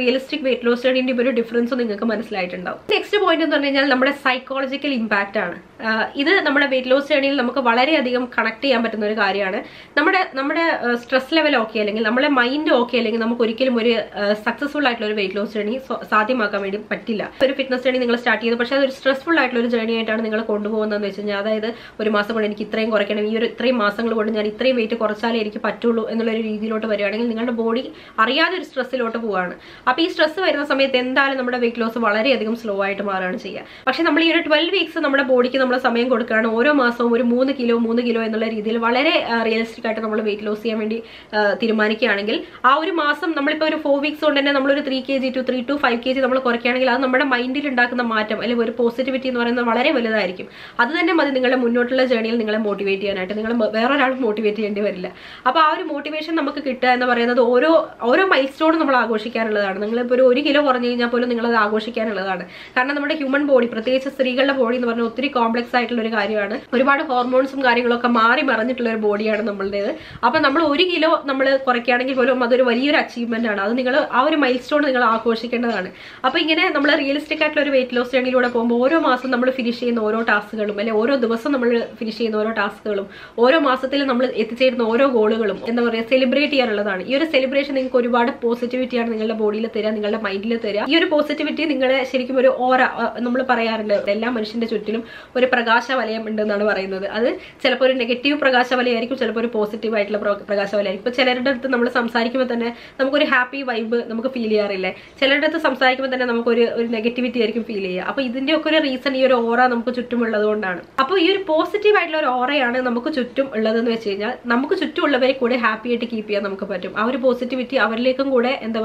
വെയിറ്റ് ലോസ് ജേർണിന്റെ ഒരു ഡിഫറൻസ് നിങ്ങൾക്ക് മനസ്സിലായിട്ടുണ്ടാവും. നെക്സ്റ്റ് പോയിന്റ് എന്ന് പറഞ്ഞു കഴിഞ്ഞാൽ നമ്മുടെ സൈക്കോളജിക്കൽ ഇമ്പാക്ട് ആണ്. ഇത് നമ്മുടെ വെയിറ്റ് ലോസ് ജേർണിയിൽ നമുക്ക് വളരെയധികം കണക്ട് ചെയ്യാൻ പറ്റുന്ന ഒരു കാര്യമാണ്. നമ്മുടെ നമ്മുടെ സ്ട്രെസ് ലെവൽ ഓക്കെ അല്ലെങ്കിൽ നമ്മുടെ മൈൻഡ് ഓക്കെ അല്ലെങ്കിൽ നമുക്ക് ഒരിക്കലും ഒരു സക്സസ്ഫുൾ ആയിട്ടുള്ള ഒരു വെയിറ്റ് ലോസ് ജേർണി സാധ്യമാക്കാൻ വേണ്ടി പറ്റില്ല. ഒരു ഫിറ്റ്നസ് ജേർണി നിങ്ങൾ സ്റ്റാർട്ട് ചെയ്തു, പക്ഷേ അതൊരു സ്ട്രെസ്ഫുൾ ആയിട്ടുള്ള ഒരു ജേർണി ആയിട്ടാണ് നിങ്ങൾ കൊണ്ടുപോകുന്നതെന്ന് വെച്ച് കഴിഞ്ഞാൽ, അതായത് ഒരു മാസം കൊണ്ട് എനിക്ക് ഇത്രയും കുറയ്ക്കണം, ഈ ഒരു ഇത്രയും മാസങ്ങൾ കൊണ്ട് ഞാൻ ഇത്രയും വെയിറ്റ് കുറച്ചാലേ എനിക്ക് പറ്റുള്ളൂ എന്നുള്ളൊരു രീതിയിലോട്ട് വരികയാണെങ്കിൽ നിങ്ങളുടെ ബോഡി അറിയാതെ ഒരു സ്ട്രെസ്സിലോട്ട് പോവുകയാണ്. അപ്പോൾ ഈ സ്ട്രെസ് വരുന്ന സമയത്ത് എന്തായാലും നമ്മുടെ വെയിറ്റ് ലോസ് വളരെയധികം സ്ലോ ആയിട്ട് മാറുകയാണ് ചെയ്യുക. പക്ഷേ നമ്മൾ ഈ ഒരു ട്വൽവ് വീക്സ് നമ്മുടെ ബോഡിക്ക് നമ്മൾ സമയം കൊടുക്കുകയാണ്. ഓരോ മാസവും ഒരു മൂന്ന് കിലോ മൂന്ന് കിലോ എന്നുള്ള രീതിയിൽ വളരെ റിയലിസ്റ്റിക് ആയിട്ട് നമ്മൾ വെയിറ്റ് ലോസ് ചെയ്യാൻ വേണ്ടി തീരുമാനിക്കുകയാണെങ്കിൽ ആ ഒരു മാസം നമ്മളിപ്പോൾ ഒരു ഫോർ വീക്സ് കൊണ്ട് തന്നെ നമ്മളൊരു three K G to three to five K G നമ്മൾ കുറയ്ക്കുകയാണെങ്കിൽ അത് നമ്മുടെ മൈൻഡിൽ ഉണ്ടാക്കുന്ന മാറ്റം അല്ലെങ്കിൽ ഒരു പോസിറ്റിവിറ്റി എന്ന് പറയുന്നത് വളരെ വലുതായിരിക്കും. അത് തന്നെ മതി നിങ്ങളുടെ മുന്നോട്ടുള്ള ജേർണിയിൽ നിങ്ങളെ മോട്ടിവേറ്റ് ചെയ്യാനായിട്ട്. നിങ്ങൾ വേറൊരാൾ മോട്ടിവേറ്റ് ചെയ്യേണ്ടി വരില്ല. അപ്പോൾ ആ ഒരു മോട്ടിവേഷൻ നമുക്ക് കിട്ടുക എന്ന് പറയുന്നത് ഓരോ ഓരോ മൈൽ സ്റ്റോണും നമ്മൾ ആഘോഷിക്കാനുള്ളതാണ്. നിങ്ങളിപ്പോൾ ഒരു ഒരു കിലോ കുറഞ്ഞു കഴിഞ്ഞാൽ പോലും നിങ്ങളത് ആഘോഷിക്കാനുള്ളതാണ്. കാരണം നമ്മുടെ ഹ്യൂമൻ ബോഡി, പ്രത്യേകിച്ച് സ്ത്രീകളുടെ ബോഡി എന്ന് പറഞ്ഞാൽ ഒത്തിരി കോംപ്ലക്സ് ആയിട്ടുള്ള ഒരു കാര്യമാണ്. ഒരുപാട് ഹോർമോൺസും കാര്യങ്ങളൊക്കെ മാറി മറിഞ്ഞിട്ടുള്ള ഒരു ബോഡിയാണ് നമ്മളുടേത്. അപ്പോൾ നമ്മൾ ഒരു കിലോ നമ്മൾ കുറയ്ക്കുകയാണെങ്കിൽ പോലും അതൊരു വലിയൊരു അച്ചീവ്മെന്റ് ആണ്. അത് നിങ്ങൾ ആ ഒരു മൈൽ സ്റ്റോൺ നിങ്ങൾ ആഘോഷിക്കേണ്ടതാണ്. അപ്പോൾ ഇങ്ങനെ നമ്മൾ റിയലിസ്റ്റിക് ആയിട്ടുള്ള ഒരു വെയിറ്റ് ലോസ് ജേർണിയിലൂടെ പോകുമ്പോൾ ഓരോ മാസം നമ്മൾ ഫിനിഷ് ചെയ്യുന്ന ഓരോ ടാസ്കുകളും അല്ലെങ്കിൽ ഓരോ ദിവസം നമ്മൾ ഫിനിഷ് ചെയ്യുന്ന ഓരോ ടാസ്കുകളും ഓരോ മാസത്തിൽ നമ്മൾ എത്തിച്ചേരുന്ന ഓരോ ഗോളുകളും എന്താ പറയുക സെലിബ്രേറ്റ് ചെയ്യാനുള്ളതാണ്. ഈ ഒരു സെലിബ്രേഷൻ നിങ്ങൾക്ക് ഒരുപാട് പോസിറ്റിവിറ്റിയാണ് നിങ്ങളുടെ ബോഡിയിൽ തരിക, നിങ്ങളുടെ മൈൻഡിൽ തരിക. ഈ ഒരു പോസിറ്റിവിറ്റി നിങ്ങളെ ശരിക്കും ഒരു ഓറ, നമ്മൾ പറയാറുണ്ട് എല്ലാ മനുഷ്യന്റെ ചുറ്റിലും ഒരു പ്രകാശ വലയം ഉണ്ടെന്നാണ് പറയുന്നത്. അത് ചിലപ്പോൾ ഒരു നെഗറ്റീവ് പ്രകാശ വലയായിരിക്കും, ചിലപ്പോൾ ഒരു പോസിറ്റീവ് ആയിട്ടുള്ള പ്രകാശ വലയായിരിക്കും. ഇപ്പോൾ ചിലരുടെ അടുത്ത് നമ്മൾ സംസാരിക്കുമ്പോൾ തന്നെ നമുക്കൊരു ഹാപ്പി വൈബ് നമുക്ക് ഫീൽ ചെയ്യാറില്ലേ? ചിലരുടെ അടുത്ത് സംസാരിക്കുമ്പോൾ തന്നെ നമുക്കൊരു ഒരു നെഗറ്റിവിറ്റി ആയിരിക്കും ഫീൽ ചെയ്യുക. അപ്പോൾ ഇതിന്റെ ഒക്കെ ഒരു റീസൺ ഈ ഒരു ഓറ നമുക്ക് ചുറ്റും ഉള്ളത് കൊണ്ടാണ്. അപ്പോൾ ഈ ഒരു പോസിറ്റീവ് ആയിട്ടുള്ള ഒരു ഓറയാണ് നമുക്ക് ചുറ്റും ഉള്ളതെന്ന് വെച്ച് കഴിഞ്ഞാൽ നമുക്ക് ചുറ്റുമുള്ളവരെ കൂടെ ഹാപ്പി ആയിട്ട് കീപ്പ് ചെയ്യാൻ നമുക്ക് പറ്റും. ആ ഒരു പോസിറ്റിവിറ്റി അവരിലേക്കും കൂടെ എന്താ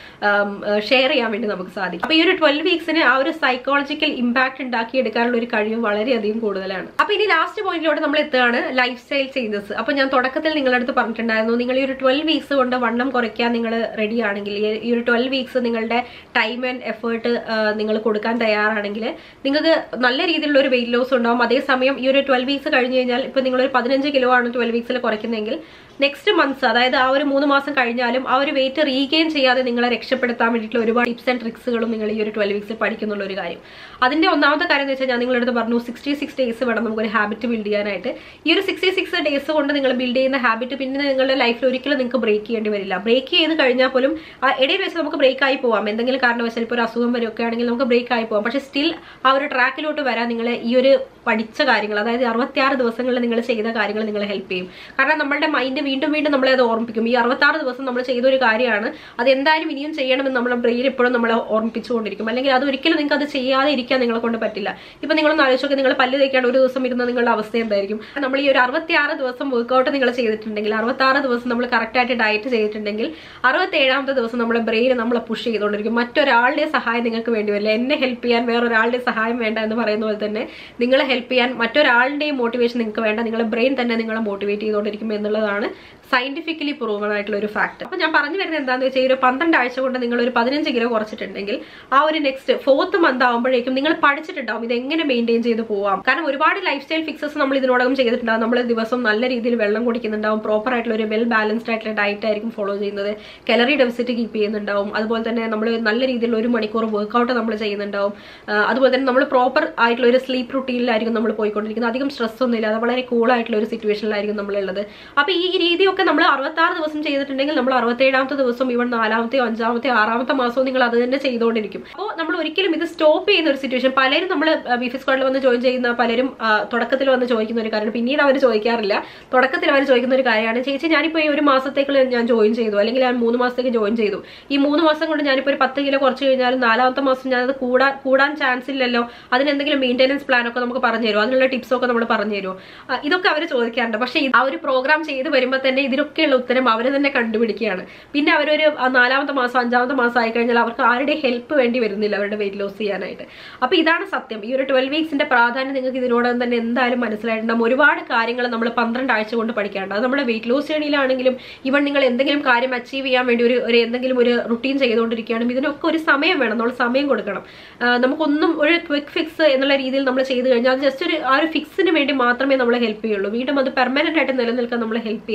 പറയുക ഷെയർ ചെയ്യാൻ വേണ്ടി നമുക്ക് സാധിക്കും. അപ്പോൾ ഈ ഒരു ട്വൽവ് വീക്സിന് ആ ഒരു സൈക്കോളജിക്കൽ ഇമ്പാക്ട് ഉണ്ടാക്കി എടുക്കാനുള്ള ഒരു കഴിവ് വളരെയധികം കൂടുതലാണ്. അപ്പോൾ ഇനി ലാസ്റ്റ് പോയിന്റിലോട്ട് നമ്മൾ എത്തുകയാണ്, ലൈഫ് സ്റ്റൈൽ ചേഞ്ചസ്. അപ്പോൾ ഞാൻ തുടക്കത്തിൽ നിങ്ങളുടെ അടുത്ത് പറഞ്ഞിട്ടുണ്ടായിരുന്നു, നിങ്ങൾ ഈ ഒരു ട്വൽവ് വീക്സ് കൊണ്ട് വണ്ണം കുറയ്ക്കാൻ നിങ്ങൾ റെഡി ആണെങ്കിൽ, ഈ ഒരു ട്വൽവ് വീക്സ് നിങ്ങളുടെ ടൈം ആൻഡ് എഫേർട്ട് നിങ്ങൾ കൊടുക്കാൻ തയ്യാറാണെങ്കിൽ നിങ്ങൾക്ക് നല്ല രീതിയിലുള്ള ഒരു വെയിറ്റ് ലോസ് ഉണ്ടാവും. അതേസമയം ഈ ഒരു ട്വൽവ് വീക്സ് കഴിഞ്ഞ് കഴിഞ്ഞാൽ ഇപ്പോൾ നിങ്ങളൊരു പതിനഞ്ച് കിലോ ആണ് ട്വൽവ് വീക്സിൽ കുറയ്ക്കുന്നതെങ്കിൽ നെക്സ്റ്റ് മന്ത്സ്, അതായത് ആ ഒരു മൂന്ന് മാസം കഴിഞ്ഞാലും ആ ഒരു വെയിറ്റ് റീഗെയിൻ ചെയ്യാതെ നിങ്ങളെ രക്ഷപ്പെടുത്താൻ വേണ്ടിയിട്ടുള്ള ഒരുപാട് ടിപ്സ് ആൻഡ് ട്രിക്സുകളും നിങ്ങൾ ഈ ഒരു ട്വൽവ് വീക്സിൽ പഠിക്കുന്നുള്ള ഒരു കാര്യം. അതിന്റെ ഒന്നാമത്തെ കാര്യം എന്ന് വെച്ചാൽ ഞാൻ നിങ്ങളുടെ അടുത്ത് പറഞ്ഞു സിക്സ്റ്റി സിക്സ് ഡേയ്സ് വേണം നമുക്കൊരു ഹാബിറ്റ് ബിൽഡ് ചെയ്യാനായിട്ട്. ഈ ഒരു സിക്സ്റ്റി സിക്സ് ഡേയ്സ് കൊണ്ട് നിങ്ങൾ ബിൽഡ് ചെയ്യുന്ന ഹാബിറ്റ് പിന്നെ നിങ്ങളുടെ ലൈഫിൽ ഒരിക്കലും നിങ്ങൾക്ക് ബ്രേക്ക് ചെയ്യേണ്ടി വരില്ല. ബ്രേക്ക് ചെയ്ത് കഴിഞ്ഞാൽ പോലും ആ ഇടയിൽ വെച്ച് നമുക്ക് ബ്രേക്ക് ആയി പോവാം, എന്തെങ്കിലും കാരണവശാൽ ഇപ്പോൾ ഒരു അസുഖം വരെയൊക്കെ ആണെങ്കിൽ നമുക്ക് ബ്രേക്ക് ആയി പോവാം. പക്ഷേ സ്റ്റിൽ ആ ഒരു ട്രാക്കിലോട്ട് വരാൻ നിങ്ങൾ ഈ ഒരു പഠിച്ച കാര്യങ്ങൾ, അതായത് അറുപത്തിയാറ് ദിവസങ്ങളിൽ നിങ്ങൾ ചെയ്ത കാര്യങ്ങൾ നിങ്ങളെ ഹെൽപ്പ് ചെയ്യും. കാരണം നമ്മളുടെ മൈൻഡ് വീണ്ടും വീണ്ടും നമ്മളെ അത് ഓർമ്മിപ്പിക്കും. ഈ അറുപത്താറ് ദിവസം നമ്മൾ ചെയ്തൊരു കാര്യമാണ്, അത് എന്തായാലും ഇനിയും ചെയ്യണമെന്ന് നമ്മുടെ ബ്രെയിൻ എപ്പോഴും നമ്മളെ ഓർമ്മിപ്പിച്ചുകൊണ്ടിരിക്കും. അല്ലെങ്കിൽ അത് ഒരിക്കലും നിങ്ങൾക്ക് അത് ചെയ്യാതെ ഇരിക്കാൻ നിങ്ങളെ കൊണ്ട് പറ്റില്ല. ഇപ്പൊ നിങ്ങളൊന്ന് ആലോചിച്ചൊക്കെ നിങ്ങൾ പല്ല് തേക്കാണ്ട് ഒരു ദിവസം ഇരുന്ന നിങ്ങളുടെ അവസ്ഥ എന്തായിരിക്കും? നമ്മൾ ഈ ഒരു അറുപത്തിയാറ് ദിവസം വർക്ക്ഔട്ട് നിങ്ങൾ ചെയ്തിട്ടുണ്ടെങ്കിൽ, അറുപത്താറ് ദിവസം നമ്മൾ കറക്റ്റായിട്ട് ഡയറ്റ് ചെയ്തിട്ടുണ്ടെങ്കിൽ, അറുപത്തി ഏഴാമത്തെ ദിവസം നമ്മുടെ ബ്രെയിൻ നമ്മളെ പുഷ് ചെയ്തുകൊണ്ടിരിക്കും. മറ്റൊരാളുടെ സഹായം നിങ്ങൾക്ക് വേണ്ടി വരില്ല. എന്നെ ഹെൽപ്പ് ചെയ്യാൻ വേറൊരാളുടെ സഹായം വേണ്ട എന്ന് പറയുന്ന പോലെ തന്നെ നിങ്ങളെ ഹെൽപ്പ് ചെയ്യാൻ മറ്റൊരാളുടെയും മോട്ടിവേഷൻ നിങ്ങൾക്ക് വേണ്ട, നിങ്ങളുടെ ബ്രെയിൻ തന്നെ നിങ്ങളെ മോട്ടിവേറ്റ് ചെയ്തുകൊണ്ടിരിക്കും എന്നുള്ളതാണ് സയന്റിഫിക്കലി പ്രൂവൺ ആയിട്ടുള്ള ഒരു ഫാക്ട്. അപ്പൊ ഞാൻ പറഞ്ഞു വരുന്നത് എന്താണെന്ന് വെച്ചാൽ, ഈ ഒരു പന്ത്രണ്ട് ആഴ്ച കൊണ്ട് നിങ്ങൾ ഒരു പതിനഞ്ച് കിലോ കുറച്ചിട്ടുണ്ടെങ്കിൽ ആ ഒരു നെക്സ്റ്റ് ഫോർത്ത് മന്ത് ആകുമ്പോഴേക്കും നിങ്ങൾ പഠിച്ചിട്ടുണ്ടാവും ഇത് എങ്ങനെ മെയിൻറ്റെയിൻ ചെയ്ത് പോവാം. കാരണം ഒരുപാട് ലൈഫ് സ്റ്റൈൽ ഫിക്സസ് നമ്മൾ ഇതിനോടകം ചെയ്തിട്ടുണ്ടാവും. നമ്മൾ ദിവസം നല്ല രീതിയിൽ വെള്ളം കുടിക്കുന്നുണ്ടാവും, പ്രോപ്പർ ആയിട്ടുള്ള ഒരു വെൽ ബാലൻസ്ഡ് ആയിട്ടുള്ള ഡയറ്റ് ആയിരിക്കും ഫോളോ ചെയ്യുന്നത്, കലറി ഡെഫിസിറ്റ് കീപ്പ് ചെയ്യുന്നുണ്ടാവും. അതുപോലെ തന്നെ നമ്മൾ നല്ല രീതിയിലുള്ള ഒരു മണിക്കൂർ വർക്ക്ഔട്ട് നമ്മൾ ചെയ്യുന്നുണ്ടാവും. അതുപോലെ തന്നെ നമ്മൾ പ്രോപ്പർ ആയിട്ടുള്ള ഒരു സ്ലീപ്പ് റുട്ടീനിലായിരിക്കും നമ്മൾ പോയിക്കൊണ്ടിരിക്കുന്നത്. അധികം സ്ട്രെസ് ഒന്നും ഇല്ലാതെ വളരെ കൂൾ ആയിട്ടുള്ള ഒരു സിറ്റുവേഷനിലായിരിക്കും നമ്മളുള്ളത്. അപ്പൊ ഈ രീതിയൊക്കെ നമ്മൾ അറുപത്താറ് ദിവസം ചെയ്തിട്ടുണ്ടെങ്കിൽ നമ്മൾ അറുപത്തേഴാമത്തെ ദിവസം ഇവൺ നാലാമത്തെയോ അഞ്ചാമത്തെയോ ആറാമത്തെ മാസവും നിങ്ങൾ അത് തന്നെ ചെയ്തുകൊണ്ടിരിക്കും. അപ്പോൾ നമ്മൾ ഒരിക്കലും ഇത് സ്റ്റോപ്പ് ചെയ്യുന്ന ഒരു സിറ്റുവേഷൻ, പലരും നമ്മൾ ബിഫി സ്ക്വാഡിൽ വന്ന് ജോയിൻ ചെയ്യുന്ന പലരും തുടക്കത്തിൽ വന്ന് ചോദിക്കുന്ന ഒരു കാര്യമാണ്, പിന്നീട് അവർ ചോദിക്കാറില്ല. തുടക്കത്തിൽ അവർ ചോദിക്കുന്ന ഒരു കാര്യമാണ്, ചേച്ചി ഞാനിപ്പോൾ ഈ ഒരു മാസത്തേക്ക് ഞാൻ ജോയിൻ ചെയ്തു, അല്ലെങ്കിൽ ഞാൻ മൂന്ന് മാസത്തേക്ക് ജോയിൻ ചെയ്തു, ഈ മൂന്ന് മാസം കൊണ്ട് ഞാനിപ്പോൾ ഒരു പത്ത് കിലോ കുറച്ച് കഴിഞ്ഞാലും നാലാമത്തെ മാസം ഞാനത് കൂടാൻ കൂടാൻ ചാൻസ് ഇല്ലല്ലോ, അതിനെന്തെങ്കിലും മെയിൻ്റെനൻസ് പ്ലാൻ ഒക്കെ നമുക്ക് പറഞ്ഞു തരുമോ, അതിനുള്ള ടിപ്സ് ഒക്കെ നമ്മൾ പറഞ്ഞു തരുമോ, ഇതൊക്കെ അവർ ചോദിക്കാറുണ്ട്. പക്ഷേ ആ ഒരു പ്രോഗ്രാം ചെയ്ത് വരുമ്പോൾ തന്നെ ഇതിനൊക്കെയുള്ള ഉത്തരം അവർ തന്നെ കണ്ടുപിടിക്കുകയാണ്. പിന്നെ അവരൊരു നാലാമത്തെ മാസം അഞ്ചാമത്തെ മാസം ആയി കഴിഞ്ഞാൽ അവർക്ക് ആരുടെ ഹെൽപ്പ് വേണ്ടി വരുന്നില്ല അവരുടെ വെയിറ്റ് ലോസ് ചെയ്യാനായിട്ട്. അപ്പൊ ഇതാണ് സത്യം. ഈ ഒരു ട്വൽവ് വീക്സിന്റെ പ്രാധാന്യം നിങ്ങൾക്ക് ഇതിനോടകം തന്നെ എന്തായാലും മനസ്സിലായിട്ടുണ്ടാകും. ഒരുപാട് കാര്യങ്ങൾ നമ്മൾ പന്ത്രണ്ട് ആഴ്ച കൊണ്ട് പഠിക്കാറുണ്ട്. അത് നമ്മുടെ വെയിറ്റ് ലോസ് ജേർണിയിലാണെങ്കിലും ഇവൺ നിങ്ങൾ എന്തെങ്കിലും കാര്യം അച്ചീവ് ചെയ്യാൻ വേണ്ടി ഒരു ഒരു എന്തെങ്കിലും ഒരു റുട്ടീൻ ചെയ്തുകൊണ്ടിരിക്കുകയാണെങ്കിൽ ഇതിനൊക്കെ ഒരു സമയം വേണം, നമ്മൾ സമയം കൊടുക്കണം. നമുക്കൊന്നും ഒരു ക്വിക്ക് ഫിക്സ് എന്നുള്ള രീതിയിൽ നമ്മൾ ചെയ്ത് കഴിഞ്ഞാൽ അത് ജസ്റ്റ് ഒരു ആ ഒരു ഫിക്സിന് വേണ്ടി മാത്രമേ നമ്മളെ ഹെൽപ്പ് ചെയ്യുള്ളൂ. വീണ്ടും അത് പെർമനന്റ് ആയിട്ട് നിലനിൽക്കാൻ നമ്മളെ ഹെൽപ്പ് ചെയ്യില്ല.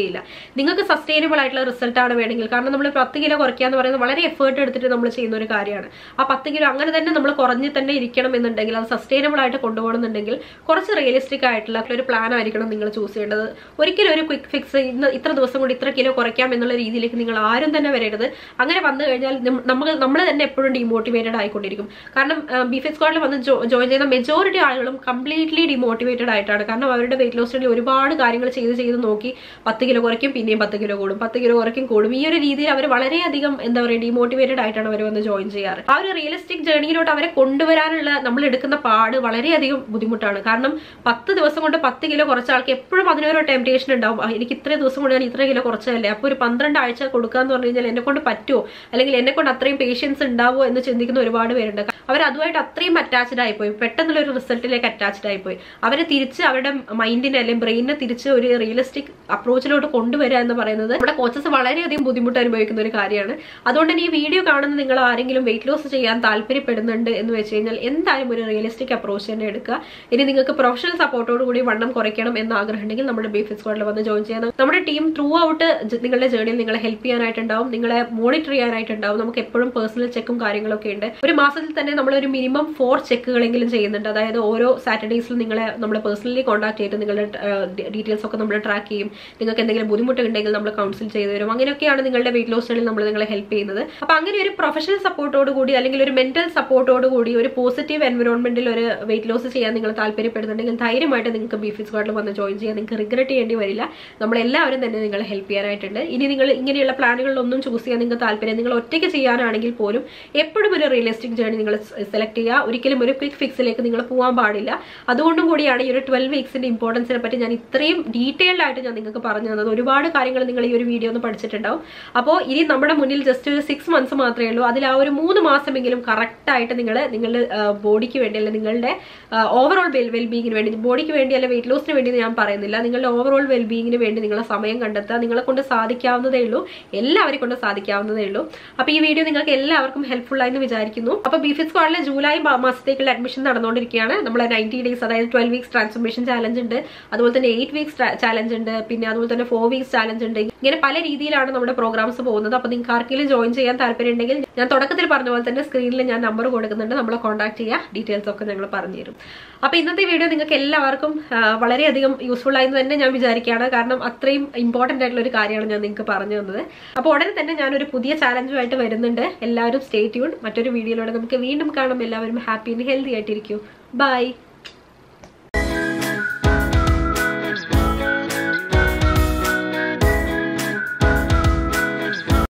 ചെയ്യില്ല. നിങ്ങൾക്ക് സസ്റ്റൈനബിൾ ആയിട്ടുള്ള റിസൾട്ട് ആണ് വേണമെങ്കിൽ, കാരണം നമ്മൾ പത്ത് കിലോ കുറയ്ക്കുക എന്ന് പറയുന്നത് വളരെ എഫേർട്ട് എടുത്തിട്ട് നമ്മൾ ചെയ്യുന്ന ഒരു കാര്യമാണ്. ആ പത്ത് കിലോ അങ്ങനെ തന്നെ നമ്മൾ കുറഞ്ഞ് തന്നെ ഇരിക്കണം എന്നുണ്ടെങ്കിൽ, അത് സസ്റ്റൈനബിൾ ആയിട്ട് കൊണ്ടുപോകണമെന്നുണ്ടെങ്കിൽ കുറച്ച് റിയലിസ്റ്റിക് ആയിട്ടുള്ള ഒരു പ്ലാൻ ആയിരിക്കണം നിങ്ങൾ ചൂസ് ചെയ്യേണ്ടത്. ഒരിക്കലും ഒരു ക്വിക്ക് ഫിക്സ് ഇന്ന് ഇത്ര ദിവസം കൊണ്ട് ഇത്ര കിലോ കുറയ്ക്കാം എന്നുള്ള രീതിയിലേക്ക് നിങ്ങൾ ആരും തന്നെ വരരുത്. അങ്ങനെ വന്നു കഴിഞ്ഞാൽ നമ്മൾ നമ്മൾ തന്നെ എപ്പോഴും ഡിമോട്ടിവേറ്റഡ് ആയിക്കൊണ്ടിരിക്കും. കാരണം ബീഫ് സ്ക്വാഡിൽ വന്ന് ജോയിൻ ചെയ്യുന്ന മെജോറിറ്റി ആളുകളും കംപ്ലീറ്റ്ലി ഡിമോട്ടിവേറ്റഡ് ആയിട്ടാണ്. കാരണം അവരുടെ വെയിറ്റ് ലോസ് ജേർണിയിൽ ഒരുപാട് കാര്യങ്ങൾ ചെയ്ത് ചെയ്ത് നോക്കി പത്ത് കിലോ കുറയ്ക്കും, പിന്നെയും പത്ത് കിലോ കൂടും, പത്ത് കിലോ കുറയ്ക്കും കൂടും. ഈ ഒരു രീതിയിൽ അവർ വളരെയധികം എന്താ പറയുക ഡിമോട്ടിവേറ്റഡ് ആയിട്ടാണ് അവർ വന്ന് ജോയിൻ ചെയ്യാറ്. ആ ഒരു റിയലിസ്റ്റിക് ജേർണിയിലോട്ട് അവരെ കൊണ്ടുവരാനുള്ള നമ്മൾ എടുക്കുന്ന പാട് വളരെയധികം ബുദ്ധിമുട്ടാണ്. കാരണം പത്ത് ദിവസം കൊണ്ട് പത്ത് കിലോ കുറച്ച ആൾക്ക് എപ്പോഴും അതിനൊരു ടെംപ്റ്റേഷൻ ഉണ്ടാവും. എനിക്ക് ഇത്ര ദിവസം കൊണ്ട് ഞാൻ ഇത്ര കിലോ കുറച്ചതല്ലേ, അപ്പോൾ ഒരു പന്ത്രണ്ട് ആഴ്ച കൊടുക്കാന്ന് പറഞ്ഞു കഴിഞ്ഞാൽ എന്നെ കൊണ്ട് പറ്റുമോ, അല്ലെങ്കിൽ എന്നെ കൊണ്ട് അത്രയും പേഷ്യൻസ് ഉണ്ടാവുമോ എന്ന് ചിന്തിക്കുന്ന ഒരുപാട് പേരുണ്ട്. അവർ അതുമായിട്ട് അത്രയും അറ്റാച്ച്ഡ് ആയിപ്പോയി, പെട്ടെന്നുള്ള ഒരു റിസൾട്ടിലേക്ക് അറ്റാച്ച്ഡ് ആയിപ്പോയി. അവരെ തിരിച്ച് അവരുടെ മൈൻഡിനെ അല്ലെങ്കിൽ ബ്രെയിനിനെ തിരിച്ച് ഒരു റിയലിസ്റ്റിക് അപ്രോച്ചിലോട്ട് കൊണ്ടുവരിക എന്ന് പറയുന്നത് നമ്മുടെ കോച്ചസ് വളരെയധികം ബുദ്ധിമുട്ട് അനുഭവിക്കുന്ന ഒരു കാര്യമാണ്. അതുകൊണ്ട് തന്നെ ഈ വീഡിയോ കാണുന്ന നിങ്ങൾ ആരെങ്കിലും വെയിറ്റ് ലോസ് ചെയ്യാൻ താല്പര്യപ്പെടുന്നുണ്ട് എന്ന് വെച്ച് കഴിഞ്ഞാൽ എന്തായാലും ഒരു റിയലിസ്റ്റിക് അപ്രോച്ച് തന്നെ എടുക്കുക. ഇനി നിങ്ങൾക്ക് പ്രൊഫഷണൽ സപ്പോർട്ടോട് കൂടി വണ്ണം കുറയ്ക്കണം എന്ന് ആഗ്രഹം ഉണ്ടെങ്കിൽ നമ്മുടെ ബീഫ് സ്ക്വാഡിൽ വന്ന് ജോയിൻ ചെയ്യാം. നമ്മുടെ ടീം ത്രൂ ഔട്ട് നിങ്ങളുടെ ജേർണിയിൽ നിങ്ങളെ ഹെൽപ്പ് ചെയ്യാനായിട്ടുണ്ടാവും, നിങ്ങളെ മോണിറ്റർ ചെയ്യാനായിട്ടുണ്ടാവും. നമുക്ക് എപ്പോഴും പേഴ്സണൽ ചെക്കും കാര്യങ്ങളൊക്കെ ഉണ്ട്. ഒരു മാസത്തിൽ തന്നെ നമ്മൾ ഒരു മിനിമം ഫോർ ചെക്കുകളെങ്കിലും ചെയ്യുന്നുണ്ട്. അതായത് ഓരോ സാറ്റർഡേസിലും നിങ്ങളെ നമ്മൾ പേഴ്സണലി കോൺടാക്ട് ചെയ്തിട്ട് നിങ്ങളുടെ ഡീറ്റെയിൽസ് ഒക്കെ നമ്മൾ ട്രാക്ക് ചെയ്യും. നിങ്ങൾക്ക് എന്തെങ്കിലും ബുദ്ധിമുട്ടുണ്ടെങ്കിൽ നമ്മൾ കൗൺസിൽ ചെയ്തു തരും. അങ്ങനെയൊക്കെയാണ് നിങ്ങളുടെ വെയിറ്റ് ലോസ് ജേർണിയിൽ നമ്മൾ നിങ്ങളെ ഹെൽപ്പ് ചെയ്യുന്നത്. അപ്പൊ അങ്ങനെ ഒരു പ്രൊഫഷണൽ സപ്പോർട്ടോട് കൂടി അല്ലെങ്കിൽ ഒരു മെന്റൽ സപ്പോർട്ടോട് കൂടി ഒരു പോസിറ്റീവ് എൻവയോൺമെന്റിൽ ഒരു വെയിറ്റ് ലോസ് ചെയ്യാൻ നിങ്ങൾ താല്പര്യപ്പെടുന്നുണ്ടെങ്കിൽ ധൈര്യമായിട്ട് നിങ്ങൾക്ക് ബീഫ് സ്ക്വാഡിൽ വന്ന് ജോയിൻ ചെയ്യാൻ. നിങ്ങൾക്ക് റിഗ്രറ്റ് ചെയ്യേണ്ടി വരില്ല. നമ്മളെല്ലാവരും തന്നെ നിങ്ങളെ ഹെൽപ്പ് ചെയ്യാനായിട്ടുണ്ട്. ഇനി നിങ്ങൾ ഇങ്ങനെയുള്ള പ്ലാനുകളിലൊന്നും ചൂസ് ചെയ്യാൻ നിങ്ങൾക്ക് താല്പര്യം, നിങ്ങൾ ഒറ്റയ്ക്ക് ചെയ്യാനാണെങ്കിൽ പോലും എപ്പോഴും ഒരു റിയലിസ്റ്റിക് ജേർണി നിങ്ങൾ സെലക്ട് ചെയ്യുക. ഒരിക്കലും ഒരു ക്വിക്ക് ഫിക്സിലേക്ക് നിങ്ങൾ പോകാൻ പാടില്ല. അതുകൊണ്ടും കൂടിയാണ് ഈ ഒരു ട്വൽവ് വീക്സിന്റെ ഇമ്പോർട്ടൻസിനെ പറ്റി ഞാൻ ഇത്രയും ഡീറ്റെയിൽഡ് ആയിട്ട് ഞാൻ നിങ്ങൾക്ക് പറഞ്ഞു തന്നത്. ഒരുപാട് കാര്യങ്ങൾ നിങ്ങൾ ഈ ഒരു വീഡിയോ ഒന്ന് പഠിച്ചിട്ടുണ്ടാവും. അപ്പോൾ ഇനി നമ്മുടെ മുന്നിൽ ജസ്റ്റ് ഒരു സിക്സ് മന്ത്സ് മാത്രമേ ഉള്ളൂ. അതിൽ ആ ഒരു മൂന്ന് മാസമെങ്കിലും കറക്റ്റ് ആയിട്ട് നിങ്ങൾ നിങ്ങളുടെ ബോഡിക്ക് വേണ്ടി അല്ലെ നിങ്ങളുടെ ഓവറോൾ വെൽ വെൽബീങ്ങിന് വേണ്ടി, ബോഡിക്ക് വേണ്ടി അല്ലെ വെയിറ്റ് ലോസിന് വേണ്ടി ഞാൻ പറയുന്നില്ല, നിങ്ങളുടെ ഓവറോൾ വെൽബീങ്ങിന് വേണ്ടി നിങ്ങളെ സമയം കണ്ടെത്തുക. നിങ്ങളെ കൊണ്ട് സാധിക്കാവുന്നതേ ഉള്ളൂ, എല്ലാവരെ കൊണ്ട് സാധിക്കാവുന്നതേ ഉള്ളൂ. അപ്പൊ ഈ വീഡിയോ നിങ്ങൾക്ക് എല്ലാവർക്കും ഹെൽപ്ഫുൾ ആയെന്ന് വിചാരിക്കുന്നു. അപ്പൊ ബീഫ് സ്ക്വാഡിലെ ജൂലൈ മാസത്തേക്കുള്ള അഡ്മിഷൻ നടന്നുകൊണ്ടിരിക്കുകയാണ്. നമ്മളെ നയൻറ്റി ഡേയ്സ് അതായത് ട്വൽവ് വീക്സ് ട്രാൻസ്ഫോർമേഷൻ ചാലഞ്ച് ഉണ്ട്, അതുപോലെ തന്നെ എയ്റ്റ് വീക്സ് ചാലഞ്ച് ഉണ്ട്, പിന്നെ അതുപോലെ തന്നെ ഫോർ വീക്സ് ചാലഞ്ച് ഉണ്ട്. ഇങ്ങനെ പല രീതിയിലാണ് നമ്മുടെ പ്രോഗ്രാംസ് പോകുന്നത്. അപ്പൊ നിങ്ങൾക്ക് ആർക്കെങ്കിലും ജോയിൻ ചെയ്യാൻ താല്പര്യം ഉണ്ടെങ്കിൽ ഞാൻ തുടക്കത്തിൽ പറഞ്ഞ പോലെ തന്നെ സ്ക്രീനിൽ ഞാൻ നമ്പർ കൊടുക്കുന്നുണ്ട്, നമ്മളെ കോൺടാക്ട് ചെയ്യുക, ഡീറ്റെയിൽസ് ഒക്കെ ഞങ്ങൾ പറഞ്ഞു തരും. അപ്പൊ ഇന്നത്തെ വീഡിയോ നിങ്ങൾക്ക് എല്ലാവർക്കും വളരെയധികം യൂസ്ഫുൾ ആയെന്ന് തന്നെ ഞാൻ വിചാരിക്കുകയാണ്. കാരണം അത്രയും ഇമ്പോർട്ടന്റ് ആയിട്ടുള്ള ഒരു കാര്യമാണ് ഞാൻ നിങ്ങൾക്ക് പറഞ്ഞു തന്നത്. അപ്പോൾ ഉടനെ തന്നെ ഞാനൊരു പുതിയ ചാലഞ്ചുമായിട്ട് വരുന്നുണ്ട്. എല്ലാവരും സ്റ്റേ ട്യൂൺ. മറ്റൊരു വീഡിയോയിലൂടെ നമുക്ക് വീണ്ടും കാണാം. എല്ലാവരും ഹാപ്പി ആൻഡ് ഹെൽത്തി ആയിട്ടിരിക്കും. ബൈ.